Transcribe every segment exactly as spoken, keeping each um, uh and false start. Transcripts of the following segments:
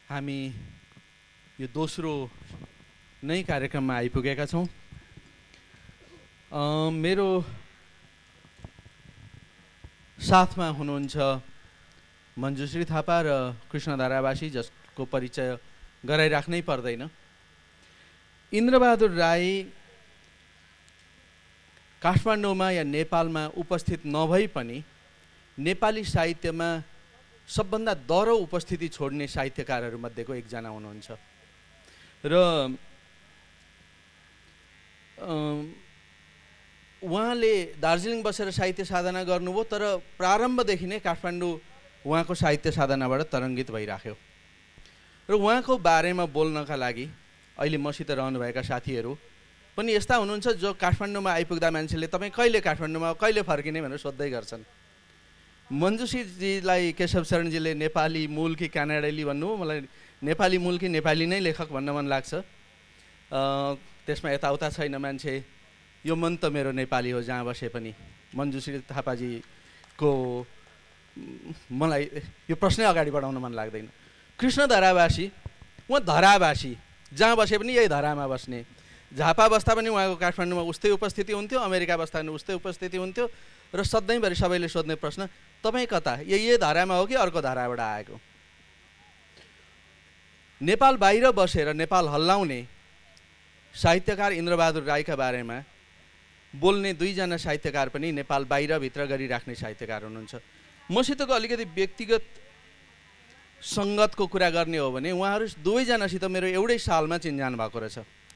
हामी यो दोस्रो नै कार्यक्रममा आइपुगेका छौँ। मेरो साथमा हुनुहुन्छ मञ्जुश्री थापा र कृष्ण धारावासी, जसको परिचय गराइराख्नै पर्दैन। इन्द्रबहादुर राई काठमाडौँमा या नेपालमा उपस्थित नभई पनि नेपाली साहित्यमा सबभन्दा दह्रो उपस्थिति छोड्ने साहित्यकारहरूमध्येको एकजना हुनुहुन्छ र उहाँले दार्जिलिङ बसेर साहित्य साधना गर्नुभयो, तर प्रारम्भदेखि नै काठमाडौँ उहाँको साहित्य साधनाबाट तरङ्गित भइराख्यो। र उहाँको बारेमा बोल्नका लागि अहिले मसित रहनुभएका साथीहरू पनि यस्ता हुनुहुन्छ जो काठमाडौँमा आइपुग्दा मान्छेले तपाईँ कहिले काठमाडौँमा कहिले फर्किने भनेर सोध्दै गर्छन्। मञ्जुश्रीजीलाई केशव शरणजीले नेपाली मूल कि क्यानाडेली भन्नु, मलाई नेपाली मूल कि नेपाली नै लेखक भन्न मन लाग्छ। त्यसमा यताउता छैन मान्छे, यो मन त मेरो नेपाली हो जहाँ बसे पनि। मञ्जुश्री थापाजीको मलाई यो प्रश्नै अगाडि बढाउन मन लाग्दैन। कृष्ण धरावासी, उहाँ धरावासी, जहाँ बसे पनि यही धरामा बस्ने। झापा बस्दा पनि उहाँको काठमाडौँमा उस्तै उपस्थिति हुन्थ्यो, अमेरिका बस्दा पनि उस्तै उपस्थिति हुन्थ्यो र सधैँभरि सबैले सोध्ने प्रश्न, तपाईँ कता, यही धरामा हो कि अर्को धाराबाट आएको? नेपाल बाहिर बसेर नेपाल हल्लाउने साहित्यकार इन्द्रबहादुर राईका बारेमा बोल्ने दुईजना साहित्यकार पनि नेपाल बाहिरभित्र गरिराख्ने साहित्यकार हुनुहुन्छ। मसितको अलिकति व्यक्तिगत सङ्गतको कुरा गर्ने हो भने उहाँहरू दुवैजनासित मेरो एउटै सालमा चिन्जान भएको रहेछ।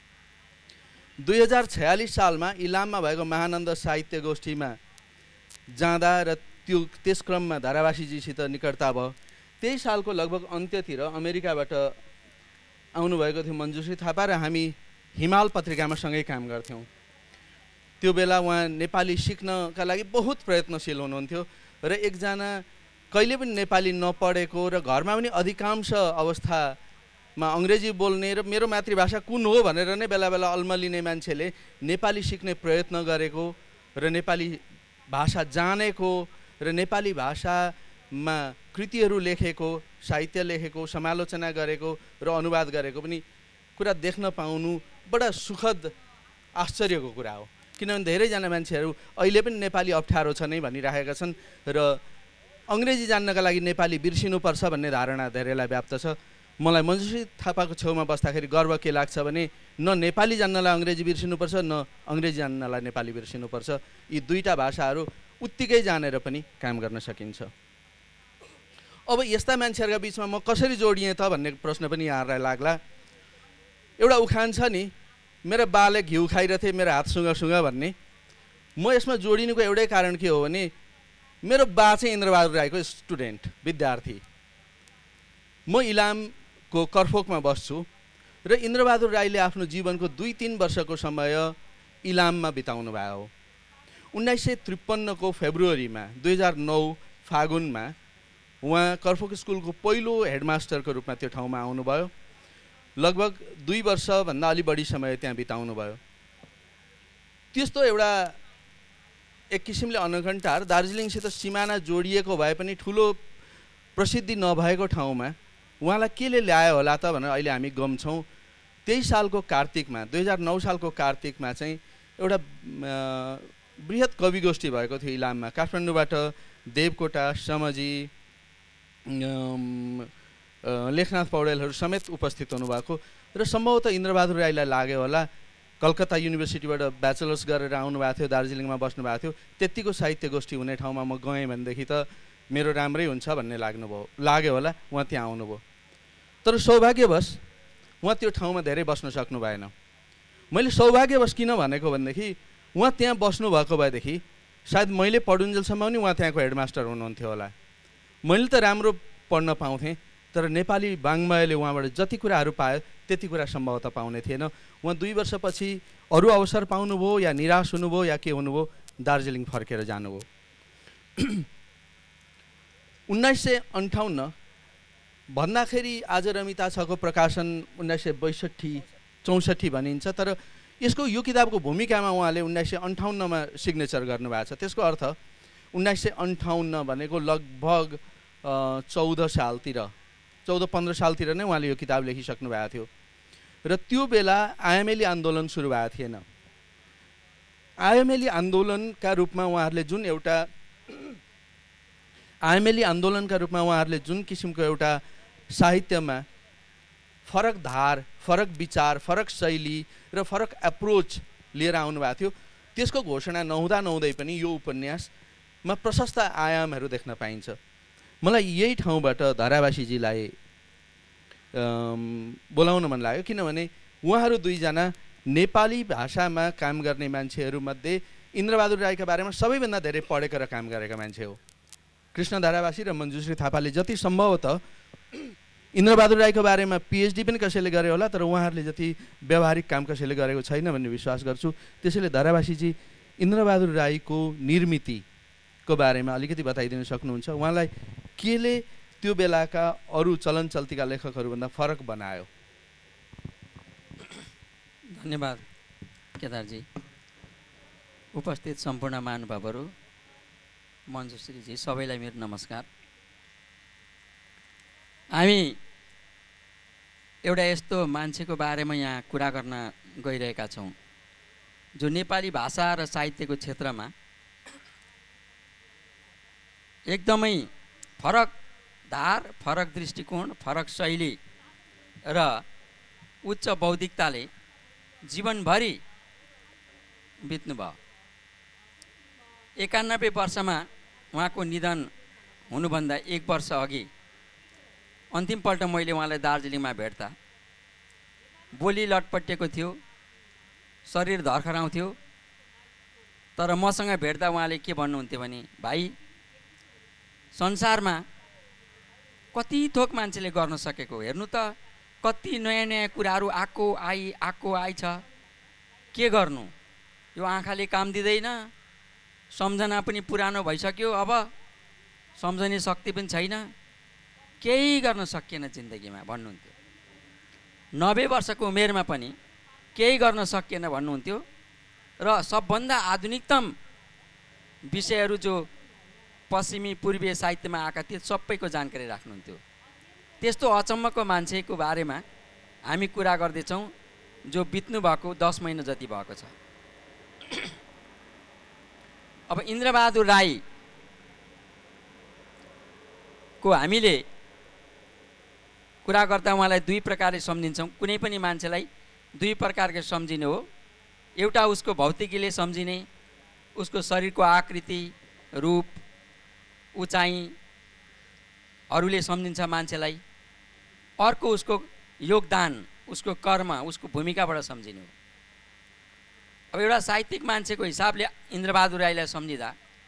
दुई हजार छयालिस सालमा इलाममा भएको महानन्द साहित्य गोष्ठीमा जाँदा र त्यो त्यस क्रममा धारावासीजीसित निकटता भयो। त्यही सालको लगभग अन्त्यतिर अमेरिकाबाट आउनुभएको थियो मञ्जुश्री थापा र हामी हिमाल पत्रिकामा सँगै काम गर्थ्यौँ। त्यो बेला उहाँ नेपाली सिक्नका लागि बहुत प्रयत्नशील हुनुहुन्थ्यो र एकजना कहिले पनि नेपाली नपढेको र घरमा पनि अधिकांश अवस्थामा अङ्ग्रेजी बोल्ने र मेरो मातृभाषा कुन हो भनेर नै बेला बेला अल्मलिने मान्छेले नेपाली सिक्ने प्रयत्न गरेको र नेपाली भाषा जानेको र नेपाली भाषामा कृतिहरू लेखेको, साहित्य लेखेको, समालोचना गरेको र अनुवाद गरेको पनि कुरा देख्न पाउनु बडा सुखद आश्चर्यको कुरा हो। किनभने धेरैजना मान्छेहरू अहिले पनि नेपाली अप्ठ्यारो छ नै भनिराखेका छन् र अङ्ग्रेजी जान्नका लागि नेपाली बिर्सिनुपर्छ भन्ने धारणा धेरैलाई व्याप्त छ। मलाई मञ्जुश्री थापाको छेउमा बस्दाखेरि गर्व के लाग्छ भने न नेपाली जान्नलाई अङ्ग्रेजी बिर्सिनुपर्छ, न अङ्ग्रेजी जान्नलाई नेपाली बिर्सिनुपर्छ। यी दुईटा भाषाहरू उत्तिकै जानेर पनि काम गर्न सकिन्छ। अब यस्ता मान्छेहरूका बिचमा म कसरी जोडिएँ त भन्ने प्रश्न पनि यहाँहरूलाई लाग्ला। एउटा उखान छ नि, मेरो बाले घिउ खाइरहेथे मेरो हात सुँगा सुँगा भन्ने। म यसमा जोडिनुको एउटै कारण के हो भने मेरो बा चाहिँ इन्द्रबहादुर राईको स्टुडेन्ट, विद्यार्थी। म इलामको करफोकमा बस्छु र इन्द्रबहादुर राईले आफ्नो जीवनको दुई तिन वर्षको समय इलाममा बिताउनु भयो। उन्नाइस सय त्रिपन्नको फेब्रुअरीमा दुई हजार नौ फागुनमा उहाँ करफोक स्कुलको पहिलो हेडमास्टरको रूपमा त्यो ठाउँमा आउनुभयो। लगभग दुई वर्षभन्दा अलि बढी समय त्यहाँ बिताउनु भयो। त्यस्तो एउटा एक किसिमले अनघन्टार दार्जिलिङसित सिमाना जोडिएको भए पनि ठुलो प्रसिद्धि नभएको ठाउँमा उहाँलाई केले ल्यायो होला त भनेर अहिले हामी गम छौँ। त्यही सालको कार्तिकमा, दुई हजार नौ सालको कार्तिकमा चाहिँ एउटा बृहत कवि गोष्ठी भएको थियो इलाममा। काठमाडौँबाट देवकोटा, समजी, लेखनाथ पौडेलहरू समेत उपस्थित हुनुभएको र सम्भवतः इन्द्रबहादुर राईलाई लाग्यो होला, कलकत्ता युनिभर्सिटीबाट ब्याचलर्स गरेर आउनुभएको थियो, दार्जिलिङमा बस्नुभएको थियो, त्यत्तिको साहित्य गोष्ठी हुने ठाउँमा म गएँ भनेदेखि त मेरो राम्रै हुन्छ भन्ने लाग्नुभयो लाग्यो होला, उहाँ त्यहाँ आउनुभयो। तर सौभाग्यवश उहाँ त्यो ठाउँमा धेरै बस्न सक्नु भएन। मैले सौभाग्यवश किन भनेको भनेदेखि उहाँ त्यहाँ बस्नुभएको भएदेखि सायद मैले पढुन्जेलसम्म पनि उहाँ त्यहाँको हेडमास्टर हुनुहुन्थ्यो होला। मैले त राम्रो पढ्न पाउँथेँ, तर नेपाली वाङ्मयले उहाँबाट जति कुराहरू पायो त्यति कुरा सम्भवतः पाउने थिएन। उहाँ दुई वर्षपछि अरू अवसर पाउनुभयो या निराश हुनुभयो या के हुनुभयो, दार्जिलिङ फर्केर जानुभयो। उन्नाइस सय अन्ठाउन्न भन्दाखेरि आज रमिता छको प्रकाशन उन्नाइस सय बैसठी चौसठी भनिन्छ, तर यसको यो किताबको भूमिकामा उहाँले उन्नाइस सय अन्ठाउन्नमा सिग्नेचर गर्नुभएको छ। त्यसको अर्थ उन्नाइस सय अन्ठाउन्न भनेको लगभग चौध सालतिर चौध पन्ध्र सालतिर नै उहाँले यो किताब लेखिसक्नु भएको थियो र त्यो बेला आयामेली आन्दोलन सुरु भएको थिएन। आयामेली आन्दोलनका रूपमा उहाँहरूले जुन एउटा आयामेली आन्दोलनका रूपमा उहाँहरूले जुन किसिमको एउटा साहित्यमा फरक धार, फरक विचार, फरक शैली र फरक एप्रोच लिएर आउनुभएको थियो, त्यसको घोषणा नहुँदा नहुँदै पनि यो उपन्यासमा प्रशस्त आयामहरू देख्न पाइन्छ। मलाई यही ठाउँबाट धारावासीजीलाई बोलाउन मन लाग्यो, किनभने उहाँहरू दुईजना नेपाली भाषामा काम गर्ने मान्छेहरूमध्ये इन्द्रबहादुर राईका बारेमा सबैभन्दा धेरै पढेका र काम गरेका मान्छे हो। कृष्ण धारावासी र मञ्जुश्री थापाले जति सम्भवतः इन्द्रबहादुर राईको बारेमा पिएचडी पनि कसैले गरे होला, तर उहाँहरूले जति व्यावहारिक काम कसैले गरेको छैन भन्ने विश्वास गर्छु। त्यसैले धारावासीजी इन्द्रबहादुर राईको निर्मितिको बारेमा अलिकति बताइदिन सक्नुहुन्छ? उहाँलाई केले त्यो बेलाका अरू चलन चल्तीका लेखकहरूभन्दा फरक बनायो? धन्यवाद केदारजी। उपस्थित सम्पूर्ण महानुभावहरू, मञ्जुश्रीजी, सबैलाई मेरो नमस्कार। हामी एउटा यस्तो मान्छेको बारेमा यहाँ कुरा गर्न गइरहेका छौँ जो नेपाली भाषा र साहित्यको क्षेत्रमा एकदमै फरक धार, फरक दृष्टिकोण, फरक शैली र उच्च बौद्धिकताले जीवनभरि बित्नुभयो। एकानब्बे वर्षमा उहाँको निधन हुनुभन्दा एक वर्ष अघि अन्तिमपल्ट मैले उहाँलाई दार्जिलिङमा भेट्दा बोली लटपटिएको थियो, शरीर धर्खराउँथ्यो, तर मसँग भेट्दा उहाँले के भन्नुहुन्थ्यो भने, भाइ संसारमा कति थोक मान्छेले गर्न सकेको हेर्नु त, कति नयाँ नयाँ कुराहरू आएको आई आएको आइ छ, के गर्नु, यो आँखाले काम दिँदैन, सम्झना पनि पुरानो भइसक्यो, अब सम्झने शक्ति पनि छैन, केही गर्न सकिएन जिन्दगीमा भन्नुहुन्थ्यो। नब्बे वर्षको उमेरमा पनि केही गर्न सकिएन भन्नुहुन्थ्यो र सबभन्दा आधुनिकतम विषयहरू जो पश्चिमी पूर्वीय साहित्यमा आएका थिए सबैको जानकारी राख्नुहुन्थ्यो। त्यस्तो अचम्मको मान्छेको बारेमा हामी कुरा गर्दैछौँ जो बित्नु भएको दस महिना जति भएको छ। अब इन्द्रबहादुर राई को हामीले कुरा गर्दा उहाँलाई दुई प्रकारले सम्झिन्छौँ। कुनै पनि मान्छेलाई दुई प्रकारले सम्झिने हो। एउटा उसको भौतिकीले सम्झिने, उसको शरीरको आकृति, रूप, उचाइहरूले सम्झिन्छ मान्छेलाई। अर्को उसको योगदान, उसको कर्म, उसको भूमिकाबाट सम्झिने हो। अब एउटा साहित्यिक मान्छेको हिसाबले इन्द्रबहादुर राईलाई सम्झिँदा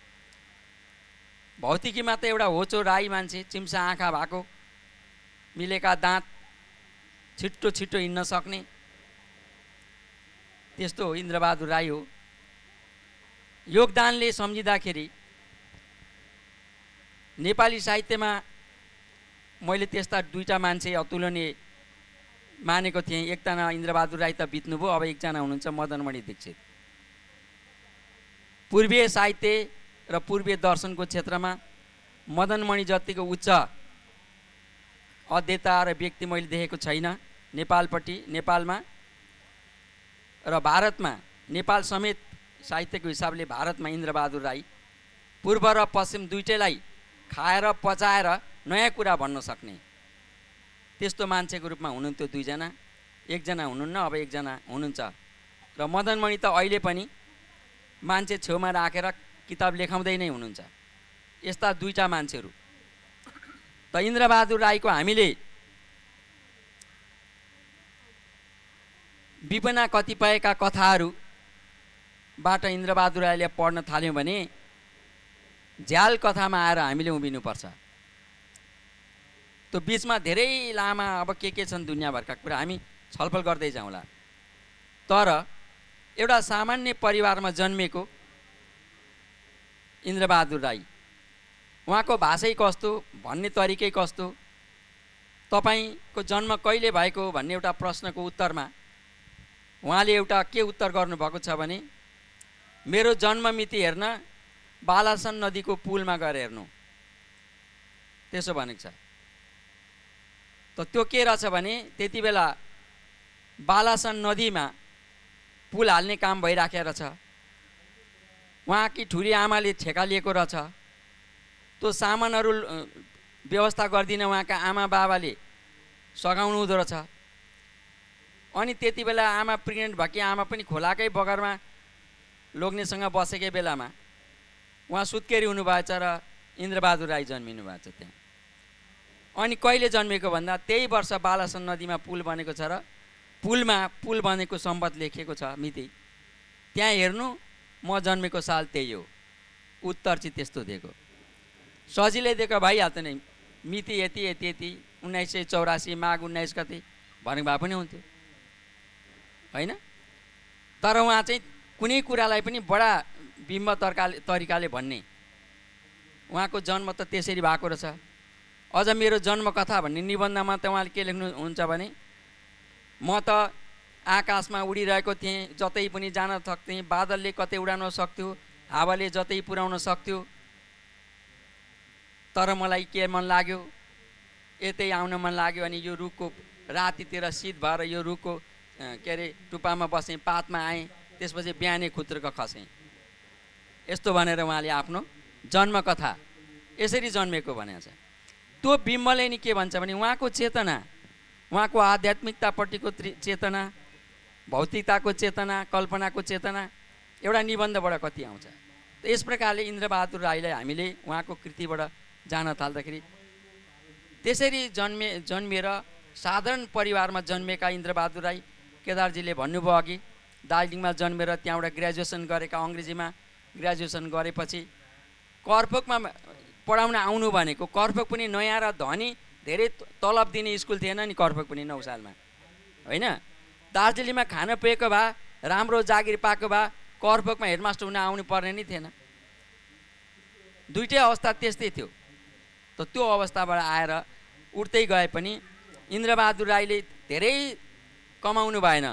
भौतिकीमा त एउटा होचो राई मान्छे, चिम्सा आँखा भएको, मिलेका दाँत, छिट्टो छिट्टो हिँड्न सक्ने, त्यस्तो इन्द्रबहादुर राई हो। योगदानले सम्झिँदाखेरि नेपाली साहित्यमा मैले त्यस्ता दुईटा मान्छे अतुलनीय मानेको थिएँ। एकजना इन्द्रबहादुर राई त बित्नुभयो, अब एकजना हुनुहुन्छ मदनमणि दीक्षित। पूर्वीय साहित्य र पूर्वीय दर्शनको क्षेत्रमा मदनमणि जतिको उच्च अध्येता र व्यक्ति मैले देखेको छैन नेपालपट्टि, नेपालमा र भारतमा। नेपाल समेत साहित्यको हिसाबले भारतमा इन्द्रबहादुर राई पूर्व र पश्चिम दुईटैलाई खाएर पचाएर नयाँ कुरा भन्न सक्ने त्यस्तो मान्छेको रूपमा हुनुहुन्थ्यो दुईजना। एकजना हुनुहुन्न, अब एकजना हुनुहुन्छ। र मदनमणि त अहिले पनि मान्छे छेउमा राखेर किताब लेखाउँदै नै हुनुहुन्छ। यस्ता दुईटा मान्छेहरू। त इन्द्रबहादुर राईको हामीले विपना कतिपयका कथाहरूबाट इन्द्रबहादुर राईले पढ्न थाल्यौँ भने झ्याल कथामा आएर हामीले उभिनुपर्छ। त्यो बिचमा धेरै लामा अब के के छन् दुनियाँभरका कुरा हामी छलफल गर्दै जाउँला। तर एउटा सामान्य परिवारमा जन्मेको इन्द्रबहादुर राई, उहाँको भाषै कस्तो, भन्ने तरिकै कस्तो, तपाईँको जन्म कहिले भएको भन्ने एउटा प्रश्नको उत्तरमा उहाँले एउटा के उत्तर गर्नुभएको छ भने, मेरो जन्म मिति हेर्न बालासन नदीको पुलमा गएर हेर्नु, त्यसो भनेको छ। त त्यो के रहेछ भने त्यति बेला बालासन नदीमा पुल हाल्ने काम भइराखेको रहेछ। उहाँकी ठुली आमाले ठेका लिएको रहेछ। त्यो सामानहरू व्यवस्था गरिदिन उहाँका आमा बाबाले सघाउनु हुँदो रहेछ। अनि त्यति बेला आमा प्रेग्नेन्ट भएकी आमा पनि खोलाकै बगरमा लोग्नेसँग बसेकै बेलामा उहाँ सुत्केरी हुनुभएछ र इन्द्रबहादुर राई जन्मिनु भएको छ त्यहाँ। अनि कहिले जन्मेको भन्दा त्यही वर्ष बालासन नदीमा पुल बनेको छ र पुलमा पुल बनेको सम्बत लेखिएको छ मिति। त्यहाँ हेर्नु म जन्मेको साल त्यही हो, उत्तर चाहिँ त्यस्तो दिएको। सजिलै दिएको भइहाल्थ्यो नि, मिति यति यति यति उन्नाइस सय चौरासी माघ उन्नाइस गते भनेको भए पनि हुन्थ्यो होइन। तर उहाँ चाहिँ कुनै कुरालाई पनि बडा बिम्ब तर्काले तरिकाले भन्ने, उहाँको जन्म त त्यसरी भएको रहेछ। अझ मेरो जन्मकथा भन्ने निबन्धमा त उहाँले के लेख्नुहुन्छ भने म त आकाशमा उडिरहेको थिएँ, जतै पनि जान सक्थेँ, बादलले कतै उडाउन सक्थ्यो, हावाले जतै पुर्याउन सक्थ्यो, तर मलाई के मन लाग्यो, यतै आउन मन लाग्यो। अनि यो रुखको रातितिर शीत भएर यो रुखको के अरे टुप्पामा बसेँ, पातमा आएँ, त्यसपछि बिहानै खुत्रुक खसेँ। यस्तो भनेर उहाँले आफ्नो जन्मकथा यसरी जन्मेको भनेको छ। त्यो बिम्बले नि के भन्छ भने उहाँको चेतना, उहाँको आध्यात्मिकतापट्टिको चेतना, भौतिकताको चेतना, कल्पनाको चेतना एउटा निबन्धबाट कति आउँछ। यस प्रकारले इन्द्रबहादुर राईलाई हामीले उहाँको कृतिबाट जान थाल्दाखेरि त्यसरी जन्मे जन्मिएर साधारण परिवारमा जन्मेका इन्द्रबहादुर राई, केदारजीले भन्नुभयो अघि दार्जिलिङमा जन्मेर त्यहाँबाट ग्रेजुएसन गरेका, अङ्ग्रेजीमा ग्रेजुएसन गरेपछि करफोकमा पढाउन आउनु भनेको, करफोक पनि नयाँ र धनी धेरै तलब दिने स्कुल थिएन नि करफोक पनि नौ सालमा होइन। दार्जिलिङमा खान पेएको भए, राम्रो जागिर पाएको भए करफोकमा हेडमास्टर हुन आउनु पर्ने नै थिएन। दुइटै अवस्था त्यस्तै थियो। त त्यो अवस्थाबाट आएर उठ्दै गए पनि इन्द्रबहादुर राईले धेरै कमाउनु भएन।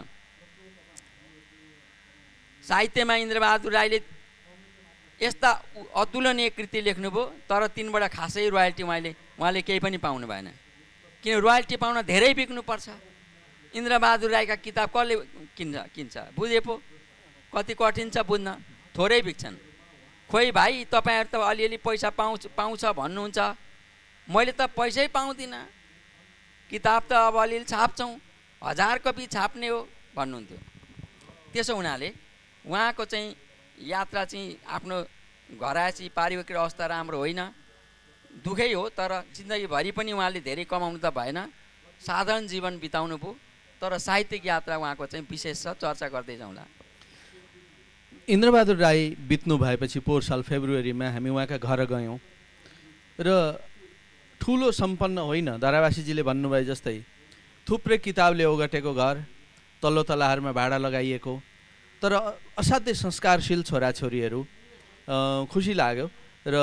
साहित्यमा इन्द्रबहादुर राईले यस्ता अतुलनीय कृति लेख्नुभयो, तर तिनबाट खासै रोयल्टी उहाँले उहाँले केही पनि पाउनु भएन। किन रोयल्टी पाउन धेरै बिक्नुपर्छ। इन्द्रबहादुर राईका किताब कसले किन्छ किन्छ बुझे पो, कति कठिन छ बुझ्न, थोरै बिक्छन्। खोइ भाइ तपाईँहरू त अलिअलि पैसा पाउँछ पाउँछ भन्नुहुन्छ, मैले त पैसै पाउँदिनँ, किताब त अब अलिअलि छाप्छौँ, हजार कपी छाप्ने हो भन्नुहुन्थ्यो। त्यसो हुनाले उहाँको चाहिँ यात्रा चाहिँ आफ्नो घरायसी पारिवारिक अवस्था राम्रो होइन, दुःखै हो, तर जिन्दगीभरि पनि उहाँले धेरै कमाउनु त भएन, साधारण जीवन बिताउनु भयो। तर साहित्यिक यात्रा उहाँको चाहिँ विशेष छ, चर्चा गर्दै जाउँला। इन्द्रबहादुर राई बित्नु भएपछि पोहोर साल फेब्रुअरीमा हामी उहाँका घर गयौँ र ठुलो सम्पन्न होइन, धारावासीजीले भन्नुभए जस्तै थुप्रै किताबले ओगटेको घर, तल्लो तलाहरूमा भाडा लगाइएको, तर असाध्यै संस्कारशील छोराछोरीहरू। खुसी लाग्यो र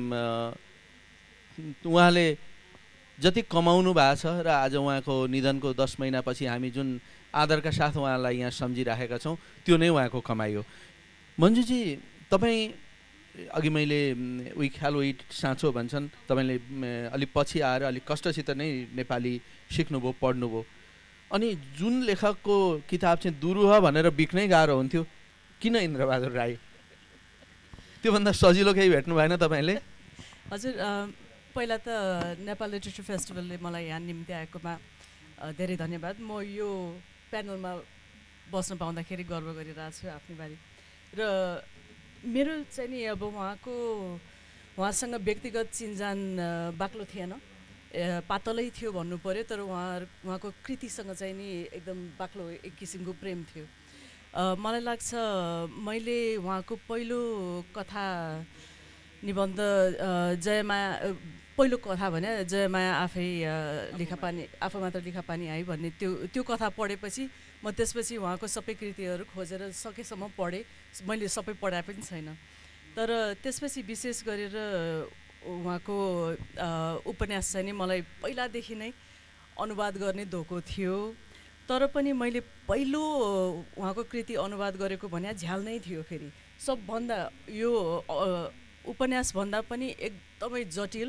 उहाँले जति कमाउनु भएको छ र आज उहाँको निधनको दस महिनापछि हामी जुन आदरका साथ उहाँलाई यहाँ सम्झिराखेका छौँ त्यो नै उहाँको कमाइ हो। मन्जुजी, तपाईँ अघि मैले उही ख्याल उही साँचो भन्छन्, तपाईँले अलिक पछि आएर अलिक कष्टसित नै नेपाली सिक्नुभयो, पढ्नुभयो, अनि जुन लेखकको किताब चाहिँ दुरूह भनेर बिक्नै गाह्रो हुन्थ्यो, किन इन्द्रबहादुर राई? त्योभन्दा सजिलो केही भेट्नु भएन तपाईँले? हजुर, पहिला त नेपाल लिटरेचर फेस्टिभलले मलाई यहाँ निम्ति आएकोमा धेरै धन्यवाद। म यो प्यानलमा बस्न पाउँदाखेरि गर्व गरिरहेको छु आफ्नै बारे। र मेरो चाहिँ नि अब उहाँको उहाँसँग व्यक्तिगत चिन्जान बाक्लो थिएन, पातलै थियो भन्नु पऱ्यो, तर उहाँ उहाँको कृतिसँग चाहिँ नि एकदम बाक्लो एक किसिमको प्रेम थियो। मलाई लाग्छ मैले उहाँको पहिलो कथा निबन्ध जयमाया, पहिलो कथा भने जयमाया आफै लिखापानी, आफू मात्र लिखापानी आई भन्ने त्यो त्यो कथा पढेपछि म त्यसपछि उहाँको सबै कृतिहरू खोजेर सकेसम्म पढेँ। मैले सबै पढाए पनि छैन, तर त्यसपछि विशेष गरेर उहाँको उपन्यास चाहिँ नि मलाई पहिलादेखि नै अनुवाद गर्ने धोको थियो। तर पनि मैले पहिलो उहाँको कृति अनुवाद गरेको भने झ्याल नै थियो। फेरि सबभन्दा यो उपन्यासभन्दा पनि एकदमै जटिल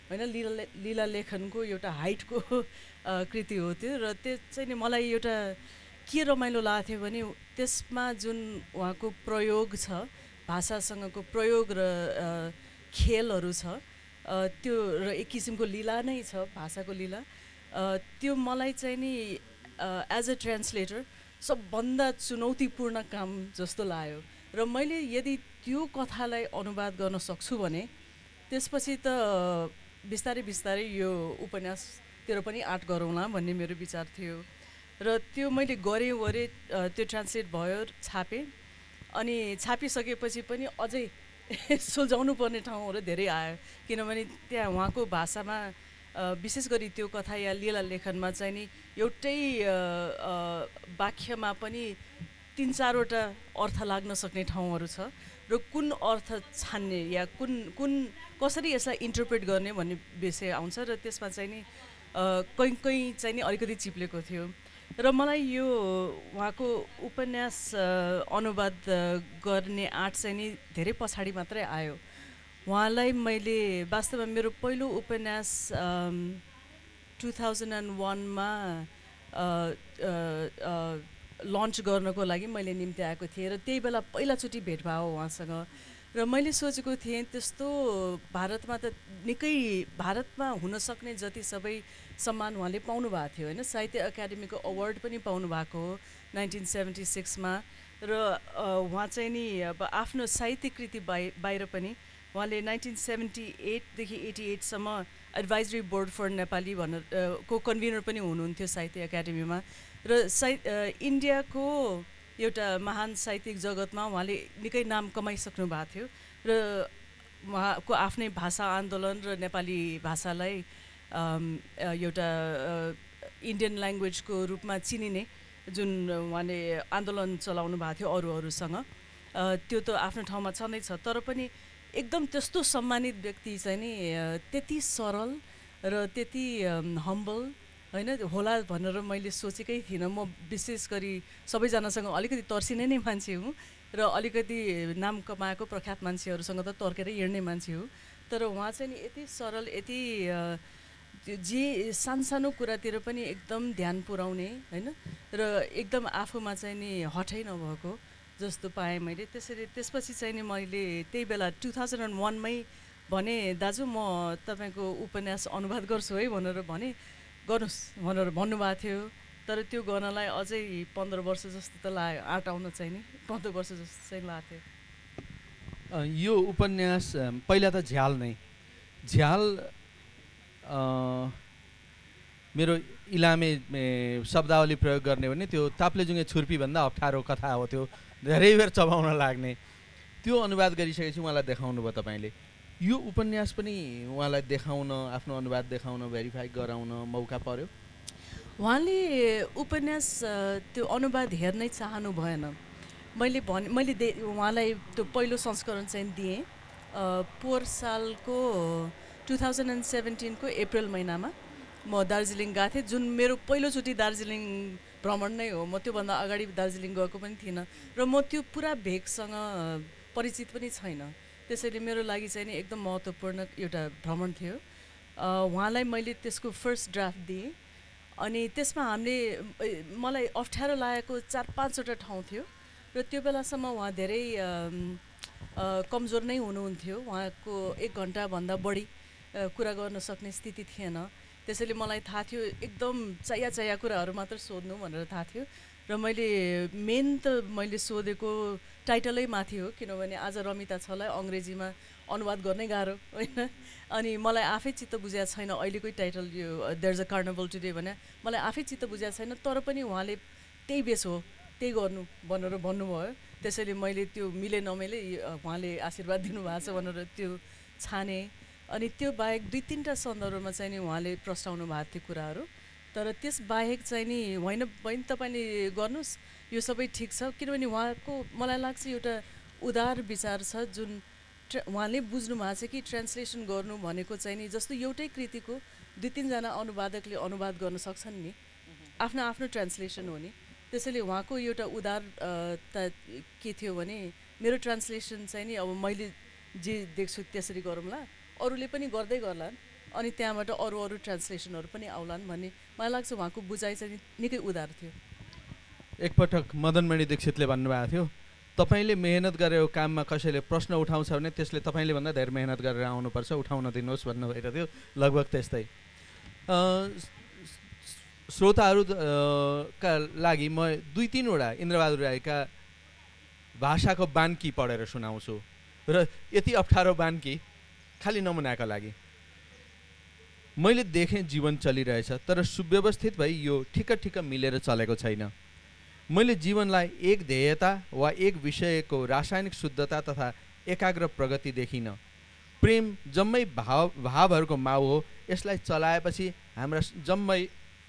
होइन, लीला लीला लेखनको एउटा हाइटको कृति हो त्यो। र त्यो चाहिँ नि मलाई एउटा के रमाइलो लाग्थ्यो भने त्यसमा जुन उहाँको प्रयोग छ, भाषासँगको प्रयोग र खेलहरू छ, त्यो र एक किसिमको लीला नै छ, भाषाको लीला। त्यो मलाई चाहिँ नि एज अ ट्रान्सलेटर सबभन्दा चुनौतीपूर्ण काम जस्तो लाग्यो। र मैले यदि त्यो कथालाई अनुवाद गर्न सक्छु भने त्यसपछि त बिस्तारै बिस्तारै यो उपन्यासतिर पनि आँट गरौँला भन्ने मेरो विचार थियो। र त्यो मैले गरेँ वरेँ, त्यो ट्रान्सलेट भयो, छापेँ। अनि छापिसकेपछि पनि अझै सुल्झाउनु पर्ने ठाउँहरू धेरै आयो, किनभने त्यहाँ उहाँको भाषामा विशेष गरी त्यो कथा या लीला लेखनमा चाहिँ नि एउटै वाक्यमा पनि तिन चारवटा अर्थ लाग्न सक्ने ठाउँहरू छ, र कुन अर्थ छान्ने या कुन कुन कसरी यसलाई इन्टरप्रेट गर्ने भन्ने विषय आउँछ। र त्यसमा चाहिँ नि कहीँ कहीँ चाहिँ नि अलिकति चिप्लेको थियो। र मलाई यो उहाँको उपन्यास अनुवाद गर्ने आँट चाहिँ नि धेरै पछाडि मात्रै आयो। उहाँलाई मैले वास्तवमा मेरो पहिलो उपन्यास टु थाउजन्ड एन्ड वानमा लन्च गर्नको लागि मैले निम्ति आएको थिएँ, र त्यही बेला पहिलाचोटि भेट भयो उहाँसँग। र मैले सोचेको थिएँ त्यस्तो भारतमा त निकै भारतमा हुनसक्ने जति सबै सम्मान उहाँले पाउनु भएको थियो, होइन। साहित्य एकाडेमीको अवार्ड पनि पाउनु भएको हो नाइन्टिन सेभेन्टी सिक्समा। र उहाँ चाहिँ नि अब आफ्नो साहित्य कृति बाहि बाहिर पनि उहाँले नाइन्टिन सेभेन्टी एटदेखि एटी एटसम्म एडभाइजरी बोर्ड फर नेपाली भनेर को कन्भिनर पनि हुनुहुन्थ्यो साहित्य एकाडेमीमा। र साहि इन्डियाको एउटा महान साहित्यिक जगतमा उहाँले निकै नाम कमाइसक्नु भएको थियो, र उहाँको आफ्नै भाषा आन्दोलन र नेपाली भाषालाई एउटा इन्डियन ल्याङ्ग्वेजको रूपमा चिनिने जुन उहाँले आन्दोलन चलाउनु भएको थियो अरू अरूसँग, त्यो त आफ्नो ठाउँमा छँदै छ। तर पनि एकदम त्यस्तो सम्मानित व्यक्ति चाहिँ नि त्यति सरल र त्यति हम्बल, होइन, होला भनेर मैले सोचेकै थिइनँ। म विशेष गरी सबैजनासँग अलिकति तर्सिने नै मान्छे हुँ, र अलिकति नाम कमाएको प्रख्यात मान्छेहरूसँग त तर्केरै हिँड्ने मान्छे हो। तर उहाँ चाहिँ नि यति सरल, यति जे सानसानो कुरातिर पनि एकदम ध्यान पुर्याउने, होइन, र एकदम आफूमा चाहिँ नि हठै नभएको जस्तो पाएँ मैले। त्यसरी त्यसपछि चाहिँ नि मैले त्यही बेला टु थाउजन्ड एन्ड वानमै भने दाजु म तपाईँको उपन्यास अनुवाद गर्छु है भनेर भने, गर्नुहोस् भनेर भन्नुभएको थियो। तर त्यो गर्नलाई अझै पन्ध्र वर्ष जस्तो त लाग्यो, आँट आउन चाहिँ नि पन्ध्र वर्ष जस्तो चाहिँ लाग्थ्यो। यो उपन्यास पहिला त झ्याल नै झ्याल मेरो इलामे शब्दावली प्रयोग गर्ने भने त्यो ताप्लेजुङ्गे छुर्पीभन्दा अप्ठ्यारो कथा हो, त्यो धेरै बेर चबाउन लाग्ने। त्यो अनुवाद गरिसकेपछि उहाँलाई देखाउनु भयो तपाईँले। यो उपन्यास पनि उहाँलाई देखाउन, आफ्नो अनुवाद देखाउन, भेरिफाई गराउन मौका पर्यो? उहाँले उपन्यास त्यो अनुवाद हेर्नै चाहनु भएन। मैले भने मैले दे उहाँलाई त्यो पहिलो संस्करण चाहिँ दिएँ पोहोर सालको टु थाउजन्ड एन्ड सेभेन्टिनको अप्रिल महिनामा। म दार्जिलिङ गएको थिएँ, जुन मेरो पहिलोचोटि दार्जिलिङ भ्रमण नै हो। म त्योभन्दा अगाडि दार्जिलिङ गएको पनि थिइनँ, र म त्यो पुरा भेगसँग परिचित पनि छैन। त्यसैले मेरो लागि चाहिँ नि एकदम महत्त्वपूर्ण एउटा भ्रमण थियो। उहाँलाई मैले त्यसको फर्स्ट ड्राफ्ट दिएँ, अनि त्यसमा हामीले मलाई अप्ठ्यारो लागेको चार पाँचवटा ठाउँ थियो, र त्यो बेलासम्म उहाँ धेरै कमजोर नै हुनुहुन्थ्यो। उहाँको एक घन्टाभन्दा बढी कुरा गर्न सक्ने स्थिति थिएन। त्यसैले मलाई थाहा थियो एकदम चाहिया चाहिया कुराहरू मात्र सोध्नु भनेर थाहा थियो। र मैले मेन त मैले सोधेको टाइटलै माथि हो, किनभने आज रमिता छलाई अङ्ग्रेजीमा अनुवाद गर्नै गाह्रो, होइन। अनि मलाई आफै चित्त बुझेको छैन अहिलेकै टाइटल यो there is a carnival today भने मलाई आफै चित्त बुझेको छैन। तर पनि उहाँले त्यही बेस हो, त्यही गर्नु भनेर भन्नुभयो। त्यसैले मैले त्यो मिले नमिले उहाँले आशीर्वाद दिनुभएको छ भनेर त्यो छाने। अनि त्यो बाहेक दुई तिनवटा सन्दर्भमा चाहिँ नि उहाँले प्रस्ताउनु भएको थियो कुराहरू। तर त्यस बाहेक चाहिँ नि होइन बहिनी तपाईँले गर्नुहोस्, यो सबै ठिक छ, किनभने उहाँको मलाई लाग्छ एउटा उदार विचार छ, जुन ट्र उहाँले बुझ्नु भएको छ कि ट्रान्सलेसन गर्नु भनेको चाहिँ नि जस्तो एउटै कृतिको दुई तिनजना अनुवादकले अनुवाद गर्न सक्छन् नि, आफ्नो आफ्नो ट्रान्सलेसन हो नि। त्यसैले उहाँको एउटा उदार त के थियो भने मेरो ट्रान्सलेसन चाहिँ नि अब मैले जे देख्छु त्यसरी गरौँला, अरूले पनि गर्दै गर्ला, अनि त्यहाँबाट अरू अरू ट्रान्सलेसनहरू पनि आउलान् भन्ने मलाई लाग्छ उहाँको बुझाइ चाहिँ निकै उदार थियो। एकपटक मदनमणि दीक्षितले भन्नुभएको थियो तपाईँले मेहनत गरेको काममा कसैले प्रश्न उठाउँछ भने त्यसले तपाईँले भन्दा धेरै मेहनत गरेर आउनुपर्छ, उठाउन दिनुहोस् भन्नुभएको थियो। लगभग त्यस्तै श्रोताहरू का लागि म दुई तिनवटा इन्द्रबहादुर राईका भाषाको बान्की पढेर सुनाउँछु र यति अप्ठ्यारो बान्की खालि नमुनाका लागि। मैले देखेँ जीवन चलिरहेछ तर सुव्यवस्थित भई यो ठिक्क ठिक्क मिलेर चलेको छैन। मैले जीवनलाई एक ध्येयता वा एक विषयको रासायनिक शुद्धता तथा एकाग्र प्रगति देखिनँ। प्रेम जम्मै भाव भावहरूको माउ हो। यसलाई चलाएपछि हाम्रा जम्मै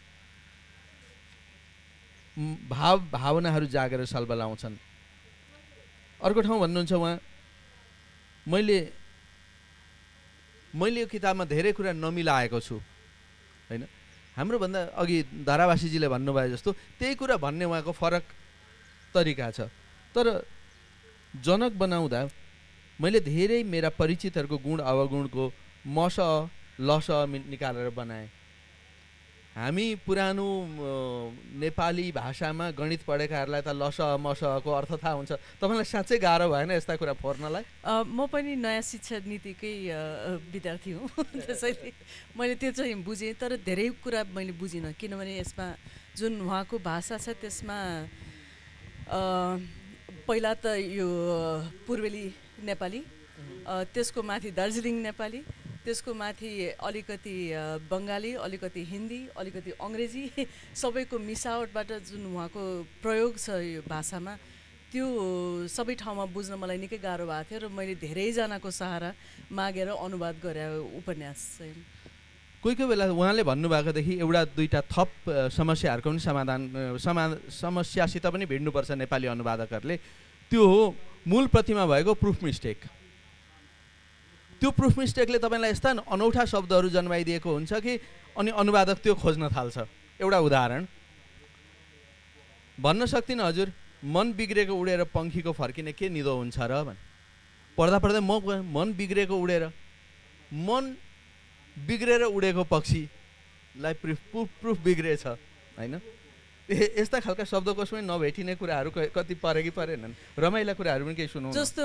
भाव भावनाहरू जागेर सल्बलाउँछन्। अर्को ठाउँ भन्नुहुन्छ उहाँ मैले मैले यो किताबमा धेरै कुरा नमिलाएको छु हैन। हाम्रो भन्दा अघि धारावासीजीले भन्नुभयो जस्तो त्यही कुरा भन्ने उहाँको फरक तरिका छ। तर जनक बनाउँदा मैले धेरै मेरा परिचितहरूको गुण अवगुणको मस लस निकालेर बनाएँ। हामी पुरानो नेपाली भाषामा गणित पढेकाहरूलाई त लस मसको अर्थ थाहा हुन्छ। तपाईँलाई साँच्चै गाह्रो भएन यस्ता कुरा फोर्नलाई? म पनि नयाँ शिक्षा नीतिकै विद्यार्थी हुँ त्यसैले मैले त्यो चाहिँ बुझेँ तर धेरै कुरा मैले बुझिनँ किनभने यसमा जुन उहाँको भाषा छ त्यसमा पहिला त यो पूर्वेली नेपाली, त्यसको माथि दार्जिलिङ नेपाली, त्यसको माथि अलिकति बङ्गाली, अलिकति हिन्दी, अलिकति अङ्ग्रेजी सबैको मिसावटबाट जुन उहाँको प्रयोग छ यो भाषामा त्यो सबै ठाउँमा बुझ्न मलाई निकै गाह्रो भएको थियो र मैले धेरैजनाको सहारा मागेर अनुवाद गरे उपन्यास चाहिँ। कोही कोही बेला उहाँले भन्नुभएकोदेखि एउटा दुईवटा थप समस्याहरूको पनि समाधान समा समस्यासित पनि भिड्नुपर्छ नेपाली अनुवादकहरूले। त्यो हो मूल प्रतिमा भएको प्रुफ मिस्टेक। त्यो प्रुफ मिस्टेकले तपाईँलाई यस्ता अनौठा शब्दहरू जन्माइदिएको हुन्छ कि अनि अनुवादक त्यो खोज्न थाल्छ। एउटा उदाहरण भन्न सक्दिनँ हजुर, मन बिग्रेको उडेर पङ्खीको फर्किने के निदो हुन्छ र भन् पढ्दा पढ्दै म मन बिग्रेको उडेर मन बिग्रेर उडेको पक्षीलाई प्रुफ प्रुफ प्रुफ बिग्रेछ होइन। यस्ता खालका शब्दकोशमै नभेटिने कुराहरू कति परे कि परेनन्। रमाइला कुराहरू पनि केही सुनौँ जस्तो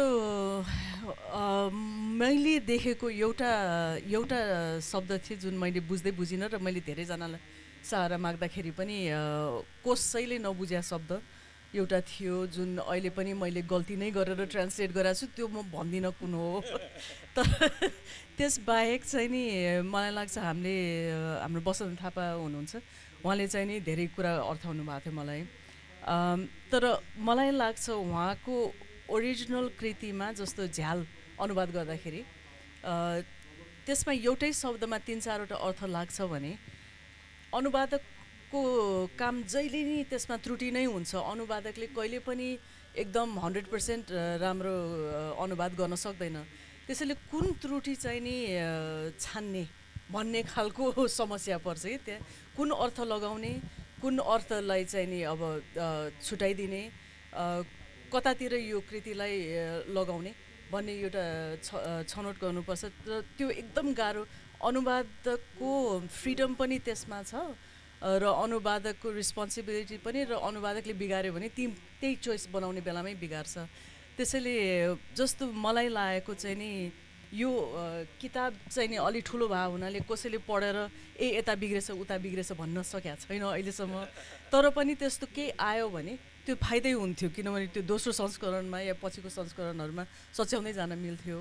मैले देखेको एउटा एउटा शब्द थियो जुन मैले बुझ्दै बुझिनँ र मैले धेरैजनालाई सहारा माग्दाखेरि पनि कसैले नबुझ्या शब्द एउटा थियो जुन अहिले पनि मैले गल्ती नै गरेर ट्रान्सलेट गराएको छु। त्यो म भन्दिनँ कुन हो तर त्यसबाहेक चाहिँ नि मलाई लाग्छ हामीले हाम्रो बसन्त थापा हुनुहुन्छ उहाँले चाहिँ नि धेरै कुरा अर्थाउनु भएको थियो मलाई। तर मलाई लाग्छ उहाँको ओरिजिनल कृतिमा जस्तो झ्याल अनुवाद गर्दाखेरि त्यसमा एउटै शब्दमा तिन चारवटा अर्थ लाग्छ भने अनुवादकको काम जहिले नि त्यसमा त्रुटि नै हुन्छ। अनुवादकले कहिले पनि एकदम हन्ड्रेड पर्सेन्ट राम्रो अनुवाद गर्न सक्दैन। त्यसैले कुन त्रुटि चाहिँ नि छान्ने भन्ने खालको समस्या पर्छ कि त्यहाँ कुन अर्थ लगाउने, कुन अर्थलाई चाहिँ नि अब छुटाइदिने, कतातिर यो कृतिलाई लगाउने भन्ने एउटा छनौट गर्नुपर्छ। र त्यो एकदम गाह्रो। अनुवादकको फ्रिडम पनि त्यसमा छ र अनुवादकको रिस्पोन्सिबिलिटी पनि, र अनुवादकले बिगार्यो भने ती त्यही चोइस बनाउने बेलामै बिगार्छ। त्यसैले जस्तो मलाई लागेको चाहिँ नि यो किताब चाहिँ नि अलि ठुलो भए हुनाले कसैले पढेर ए यता बिग्रेछ उता बिग्रेछ भन्न सकेको छैन अहिलेसम्म। तर पनि त्यस्तो केही आयो भने त्यो फाइदै हुन्थ्यो किनभने त्यो दोस्रो संस्करणमा या पछिको संस्करणहरूमा सच्याउँदै जान मिल्थ्यो।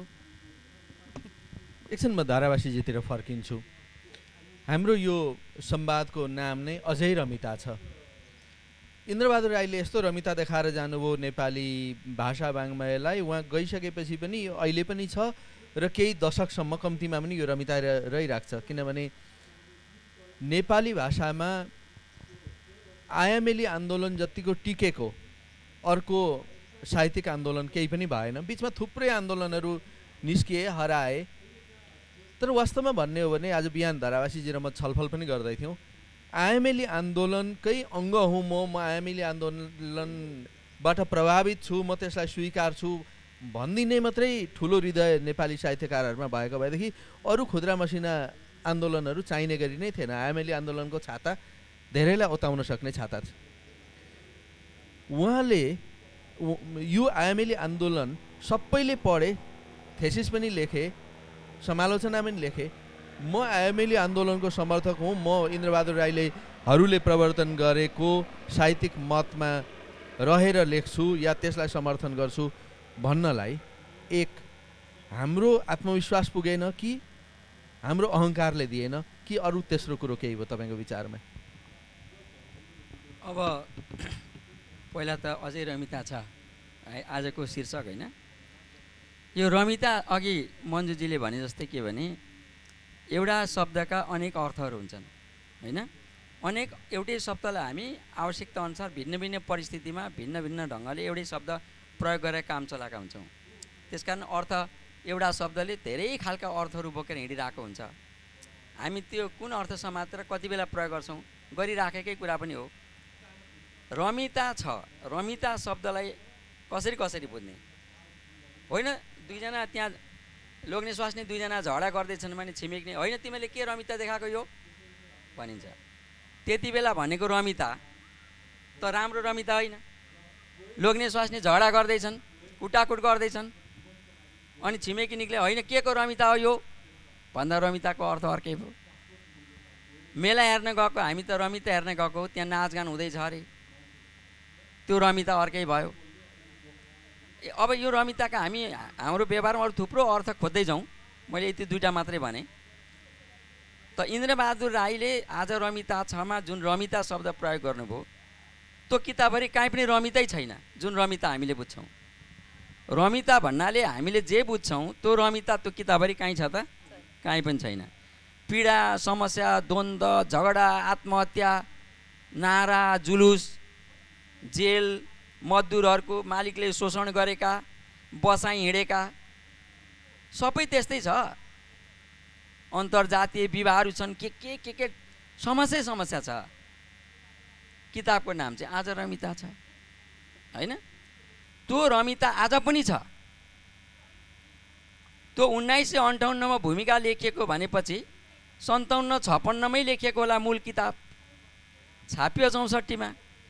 एकछिन म धारावासीजीतिर फर्किन्छु। हाम्रो यो संवादको नाम नै अझै रमिता छ। इन्द्रबहादुर राईले यस्तो रमिता देखाएर जानुभयो नेपाली भाषा वाङ्मयलाई। उहाँ गइसकेपछि पनि अहिले पनि छ र केही दशकसम्म कम्तीमा पनि यो रमिता रहिरहेको छ। किनभने नेपाली भाषामा आयामेली आन्दोलन जतिको टिकेको अर्को साहित्यिक आन्दोलन केही पनि भएन। बिचमा थुप्रै आन्दोलनहरू निस्किए, हराए। तर वास्तवमा भन्ने हो भने आज बिहान धारावासीजी र म छलफल पनि गर्दै थियौँ। आयामेली आन्दोलनकै अङ्ग हुँ म म आयामेली आन्दोलनबाट प्रभावित छु, म त्यसलाई स्वीकार छु भनिदिने मात्रै ठुलो हृदय नेपाली साहित्यकारहरूमा भएको भएदेखि अरू खुद्रा मसिना आन्दोलनहरू चाहिने गरी नै थिएन। आयामेली आन्दोलनको छाता धेरैलाई ओताउन सक्ने छाता छ। उहाँले यो आयामेली आन्दोलन सबैले पढे, थेसिस पनि लेखे, समालोचना पनि लेखे। म आयामेली आन्दोलनको समर्थक हुँ, म इन्द्रबहादुर राईले हरूले प्रवर्तन गरेको साहित्यिक मतमा रहेर लेख्छु या त्यसलाई समर्थन गर्छु भन्नलाई एक हाम्रो आत्मविश्वास पुगेन कि हाम्रो अहङ्कारले दिएन कि अरू तेस्रो कुरो केही हो तपाईँको विचारमा? अब पहिला त अझै रमिता छ आजको शीर्षक होइन। यो रमिता अघि मन्जुजीले भने जस्तै के भने एउटा शब्दका अनेक अर्थहरू हुन्छन् होइन। अनेक एउटै शब्दलाई हामी आवश्यकता अनुसार भिन्न भिन्न परिस्थितिमा भिन्न भिन्न ढङ्गले एउटै शब्द प्रयोग गरेर काम चलाएका हुन्छौँ। त्यसकारण अर्थ एउटा शब्दले धेरै खालका अर्थहरू बोकेर हिँडिरहेको हुन्छ। हामी त्यो कुन अर्थ समातेर कति बेला प्रयोग गर्छौँ गरिराखेकै कुरा पनि हो। रमिता छ, रमिता शब्दलाई कसरी कसरी बुझ्ने होइन। दुईजना त्यहाँ लोग्ने स्वास्नी दुईजना झगडा गर्दैछन् भने छिमेक्ने होइन तिमीले के रमिता देखाएको यो भनिन्छ। त्यति बेला भनेको रमिता त राम्रो रमिता होइन। लोग्ने स्वास्नी झगडा गर्दैछन्, कुटाकुट गर्दैछन्, अनि छिमेकी निक्ले होइन के को रमिता हो यो भन्दा रमिताको अर्थ अर्कै भयो। मेला हेर्न गएको हामी त रमिता हेर्न गएको, त्यहाँ नाचगान हुँदैछ अरे, त्यो रमिता अर्कै भयो। अब यो रमिताका हामी हाम्रो व्यवहारमा अरू थुप्रो अर्थ खोज्दै जाउँ। मैले यति दुईवटा मात्रै भने। त इन्द्रबहादुर राईले आज रमिता छमा जुन रमिता शब्द प्रयोग गर्नुभयो त्यो किताबभरि काहीँ पनि रमितै छैन जुन रमिता हामीले बुझ्छौँ। रमिता भन्नाले हामीले जे बुझ्छौँ त्यो रमिता त्यो किताबभरि काहीँ छ त? काहीँ पनि छैन। पीडा, समस्या, द्वन्द्व, झगडा, आत्महत्या, नारा, जुलुस, जेल, मजदुरहरूको मालिकले शोषण गरेका, बसाइ हिँडेका, सबै त्यस्तै छ। अन्तर्जातीय विवाहहरू छन्, के के के के समस्या समस्या छ। किताबको नाम चाहिँ आज रमिता छ होइन। त्यो रमिता आज पनि छ। त्यो उन्नाइस सय अन्ठाउन्नमा भूमिका लेखिएको भनेपछि सन्ताउन्न छप्पन्नमै लेखिएको होला मूल किताब, छापियो चौसठीमा।